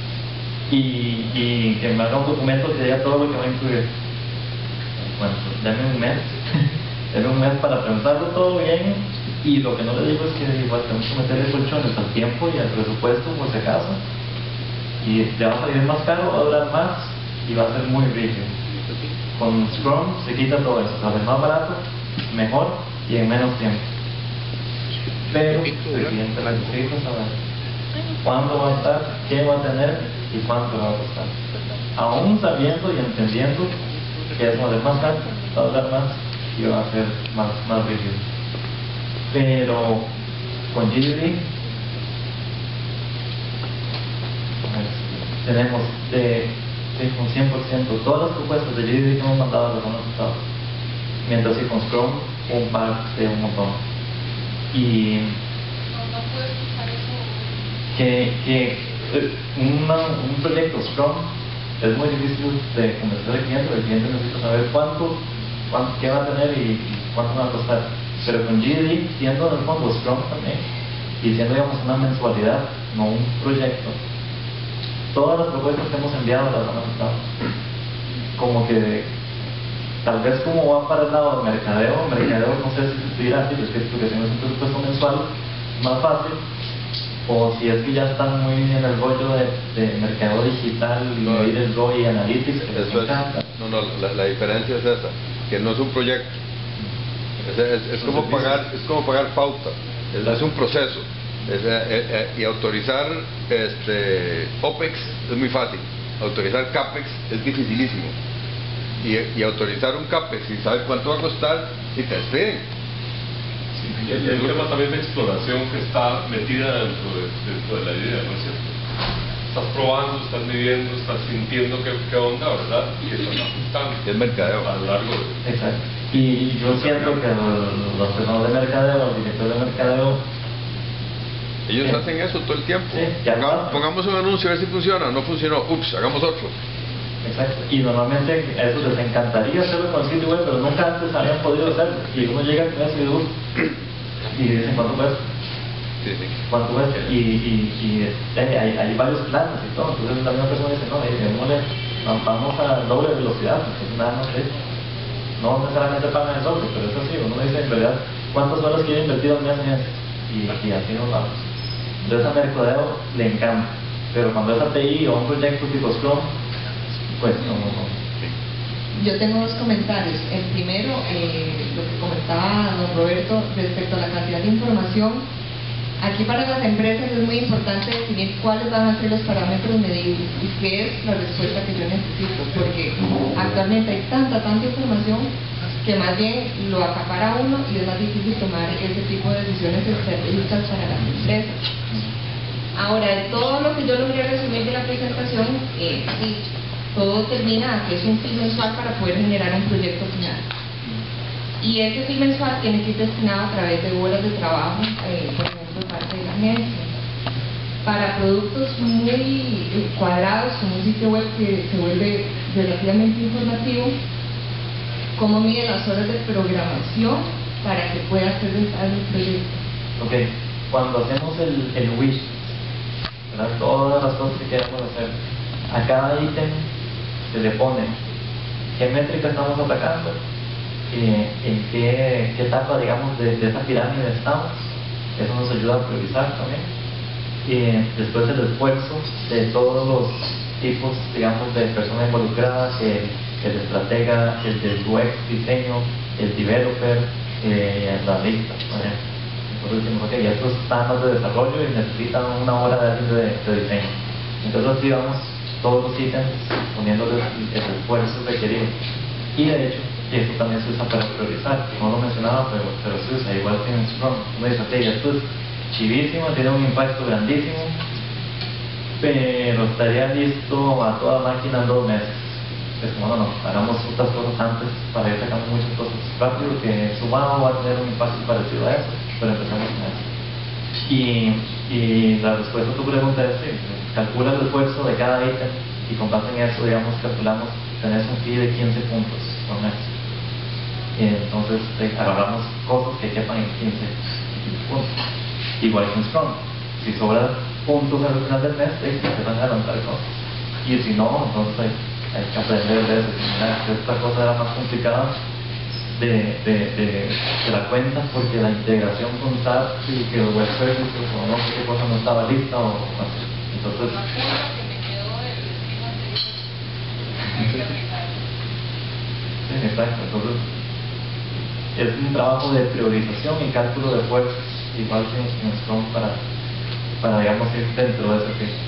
Y, y que me haga un documento que diga todo lo que va a incluir. Bueno, pues dame un mes, dame un mes para pensarlo todo bien, y lo que no le digo es que igual tenemos que meterle colchones al tiempo y al presupuesto por si acaso, y le va a salir más caro, va a durar más y va a ser muy rígido. Con Scrum se quita todo eso, sale más barato, mejor y en menos tiempo. Pero el cliente necesita saber cuándo va a estar, qué va a tener y cuánto va a costar. Aún sabiendo y entendiendo que eso va a ser más caro, va a durar más y va a ser más, más rígido. Pero con G D D pues, tenemos de, de con cien por ciento todas las propuestas de G D D que hemos mandado las hemos usado, mientras que con Scrum un par de un montón. Y No, no puedes usar eso. que, que eh, una, un proyecto Scrum es muy difícil de convencer al cliente. El cliente necesita saber cuánto, cuánto qué va a tener y, y cuánto va a costar. Pero con G D D, siendo en el fondo Scrum también, y siendo, digamos, una mensualidad, no un proyecto, todas las propuestas que hemos enviado las han aceptado. como que tal vez como va para el lado de mercadeo, mercadeo no sé si se pudiera decir, es que porque tienes un presupuesto mensual más fácil, o si es que ya están muy en el rollo de, de mercadeo digital y No, medir el R O I y analytics, que les Eso es- encanta. no, no, la, la diferencia es esa, que no es un proyecto. Es, es- es como pagar, es como pagar pauta, es, es un proceso. Es, eh, eh, y autorizar este, OPEX es muy fácil, autorizar CAPEX es dificilísimo. Y, y autorizar un CAPEX sin saber cuánto va a costar, si te despiden. Y hay un tema también de exploración que está metida dentro de, dentro de la idea, ¿no es cierto? Estás probando, estás midiendo, estás sintiendo qué, qué onda, ¿verdad? Y estás ajustando. Es mercadeo. A lo largo de... Exacto. Y yo siento que los, los personas de mercadeo, los directores de mercadeo, Ellos Sí. hacen eso todo el tiempo. Sí, ya Pongamos, pasa. pongamos un anuncio a ver si funciona, no funcionó, ups, hagamos otro. exacto, y normalmente a eso les encantaría hacerlo con el sitio web, pero nunca antes habían podido hacerlo. Y uno llega con eso y, "Uf", y dicen, ¿cuánto cuesta? Sí, sí. ¿Cuánto cuesta? Y, y, y este, hay, hay varios planes y todo. Entonces la misma persona dice, no, eh, démosle, vamos a doble velocidad, entonces nada más es. No necesariamente pagan el doble, pero es así. Uno dice, en realidad, ¿cuántas horas quiere invertir al mes en eso? Y, y así nos vamos. Entonces a mercadeo le encanta, pero cuando es A T I o un proyecto tipo Scrum, pues no, no, no. Yo tengo dos comentarios. El primero, eh, lo que comentaba don Roberto respecto a la cantidad de información. Aquí para las empresas es muy importante definir cuáles van a ser los parámetros medibles y qué es la respuesta que yo necesito, porque actualmente hay tanta, tanta información que más bien lo acapara uno y es más difícil tomar ese tipo de decisiones estratégicas para las empresas. Ahora, de todo lo que yo logré resumir de la presentación, eh, sí, todo termina a que es un fee mensual para poder generar un proyecto final. Y ese fee mensual tiene que ir destinado a través de horas de trabajo, eh, por ejemplo, de parte de la agencia. Para productos muy eh, cuadrados, como un sitio web que se vuelve relativamente informativo, ¿cómo mide las horas de programación para que pueda hacer rentable el proyecto? Ok, cuando hacemos el, el wish, ¿verdad? Todas las cosas que queremos hacer, a cada ítem se le pone qué métrica estamos atacando, eh, en qué, qué etapa, digamos, de, de esa pirámide estamos. Eso nos ayuda a priorizar también. Y después el esfuerzo de todos los tipos, digamos, de personas involucradas, el, el estratega, el del U X diseño, el developer, eh, la lista, por ejemplo. Entonces decimos, ok, ya estos están más de desarrollo y necesitan una hora de, de, de diseño. Entonces así vamos todos los ítems poniéndoles el esfuerzo requerido. Y de hecho, eso también se usa para priorizar. No lo mencionaba, pero, pero se usa, igual que en Scrum. Uno dice, ok, esto es chivísimo, tiene un impacto grandísimo, pero estaría listo a toda máquina en dos meses. Es como, no, no, hagamos otras cosas antes para ir sacando muchas cosas rápido, que sumado va a tener un impacto parecido a eso, pero empezamos con eso. Y, y la respuesta a tu pregunta es sí, calcula el esfuerzo de cada ítem y con base en eso, digamos, calculamos, tenés un fee de quince puntos por mes. Y entonces eh, agarramos cosas que quepan en quince puntos. Igual que en Scrum, si sobran puntos al final del mes, eh, se van a lanzar cosas. Y si no, entonces hay, hay que aprender de eso. Esta cosa era más complicada de, de, de, de la cuenta porque la integración con S A P y que los web services o no sé qué cosa no estaba lista o así. Entonces, Me acuerdo que me quedó del destino anterior. sí, exacto. Entonces, es un trabajo de priorización y cálculo de esfuerzos, igual que en Scrum para, para digamos, ir dentro de ese fin.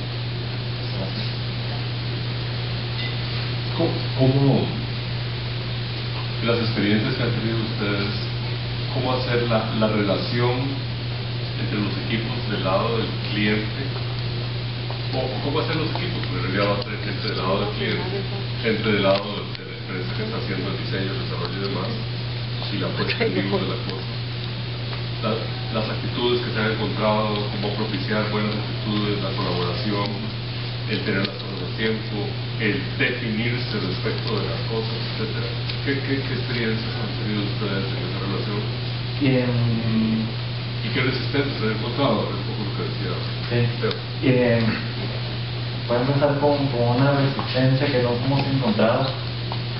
¿Cómo, cómo las experiencias que han tenido ustedes, cómo hacer la, la relación entre los equipos del lado del cliente? O cómo hacer los equipos, porque en realidad va a ser gente del lado del cliente, gente del lado de la empresa que está haciendo el diseño, el desarrollo y demás, y la puesta en vivo de la cosa. La, las actitudes que se han encontrado, cómo propiciar buenas actitudes, la colaboración, el tener las cosas a tiempo, el definirse respecto de las cosas, etcétera. ¿Qué, qué, qué experiencias han tenido ustedes en esa relación? Y, en, ¿Y qué resistencias han encontrado? Es un poco lo que decía sí. Teo. Y, eh, pueden empezar con, con una resistencia que nos hemos encontrado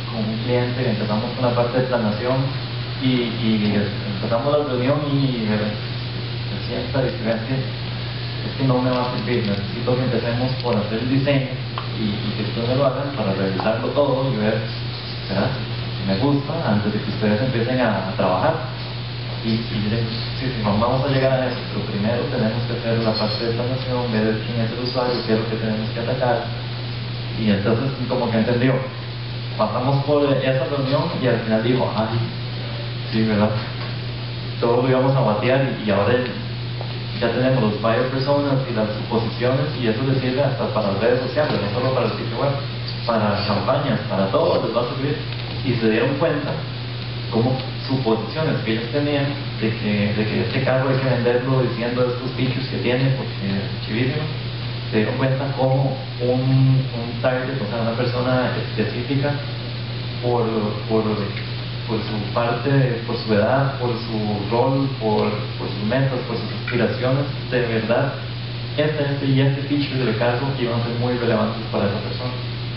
con un cliente, empezamos con la parte de planación y, y empezamos la reunión y me, me sienta y me dice, es que no me va a servir, necesito que empecemos por hacer el diseño y, y que ustedes me lo hagan para revisarlo todo y ver, ¿verdad?, si me gusta antes de que ustedes empiecen a, a trabajar. Y, y sí, sí, vamos a llegar a eso, pero primero tenemos que hacer la parte de planación, ver quién es el usuario, qué es lo que tenemos que atacar. Y entonces como que entendió, pasamos por esa reunión y al final dijo, ay, sí, ¿verdad? Todo lo íbamos a batear y, y ahora ya tenemos los buyer personas y las suposiciones y eso les sirve hasta para las redes sociales, no solo para el sitio web, para campañas, para todo les va a servir. Y se dieron cuenta como suposiciones que ellos tenían de que, de que este carro hay que venderlo diciendo estos features que tiene porque es chivísimo. Se dieron cuenta como un, un target, o sea, una persona específica por, por, por su parte, por su edad, por su rol, por, por sus metas, por sus aspiraciones, de verdad, este, este y este feature del carro iban a ser muy relevantes para esa persona.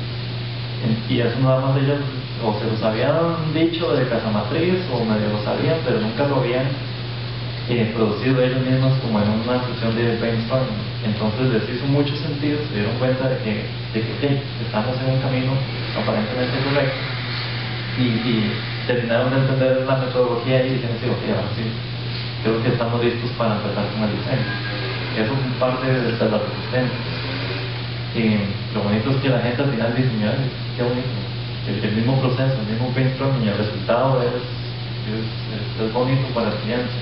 Y eso nada más ellos o se los habían dicho de casa matriz o medio lo sabían, pero nunca lo habían eh, producido ellos mismos como en una sesión de brainstorming. Entonces les hizo mucho sentido, se dieron cuenta de que, de que hey, estamos en un camino aparentemente correcto y, y terminaron de entender la metodología y dijeron, sí, ok, ahora sí, creo que estamos listos para empezar con el diseño. Eso es parte de la resistencia. Y lo bonito es que la gente al final dice, mira, qué bonito, el, el mismo proceso, el mismo brainstorming y el resultado es, es, es, es bonito para el cliente.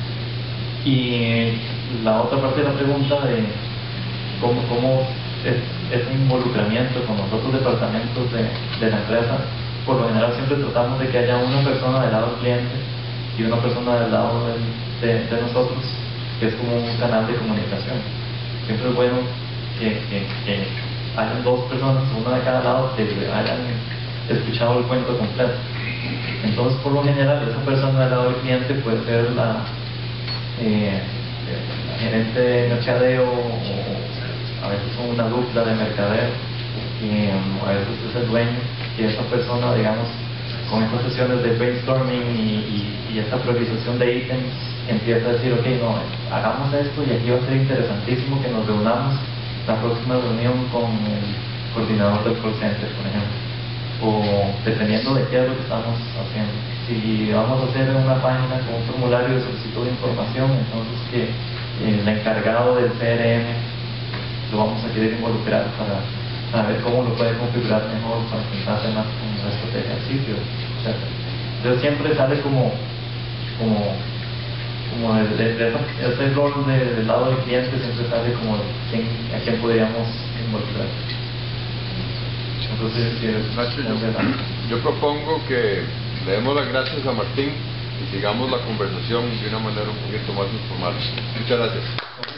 Y la otra parte de la pregunta de cómo, cómo es ese involucramiento con los otros departamentos de, de la empresa, por lo general siempre tratamos de que haya una persona del lado del cliente y una persona del lado del, de, de nosotros, que es como un canal de comunicación. Siempre es bueno que, que, que hayan dos personas, una de cada lado, que hayan escuchado el cuento completo. Entonces, por lo general, esa persona del lado del cliente puede ser la, eh, la gerente de mercadeo, o a veces son una dupla de mercadeo, y um, a veces es el dueño, y esa persona, digamos, con estas sesiones de brainstorming y, y, y esta priorización de ítems, empieza a decir, ok, no, hagamos esto y aquí va a ser interesantísimo que nos reunamos la próxima reunión con el coordinador del call center, por ejemplo, o dependiendo de qué es lo que estamos haciendo. Si vamos a hacer una página con un formulario de solicitud de información, entonces que el encargado del C R M lo vamos a querer involucrar para, para ver cómo lo puede configurar mejor, para pensar más con la estrategia del sitio, etcétera. Entonces siempre sale como como como de, de, de ese rol de, del lado del cliente, siempre sale como quién, a quién podríamos involucrar. Entonces, Nacho, yo, yo propongo que le demos las gracias a Martín y sigamos la conversación de una manera un poquito más informal. Muchas gracias.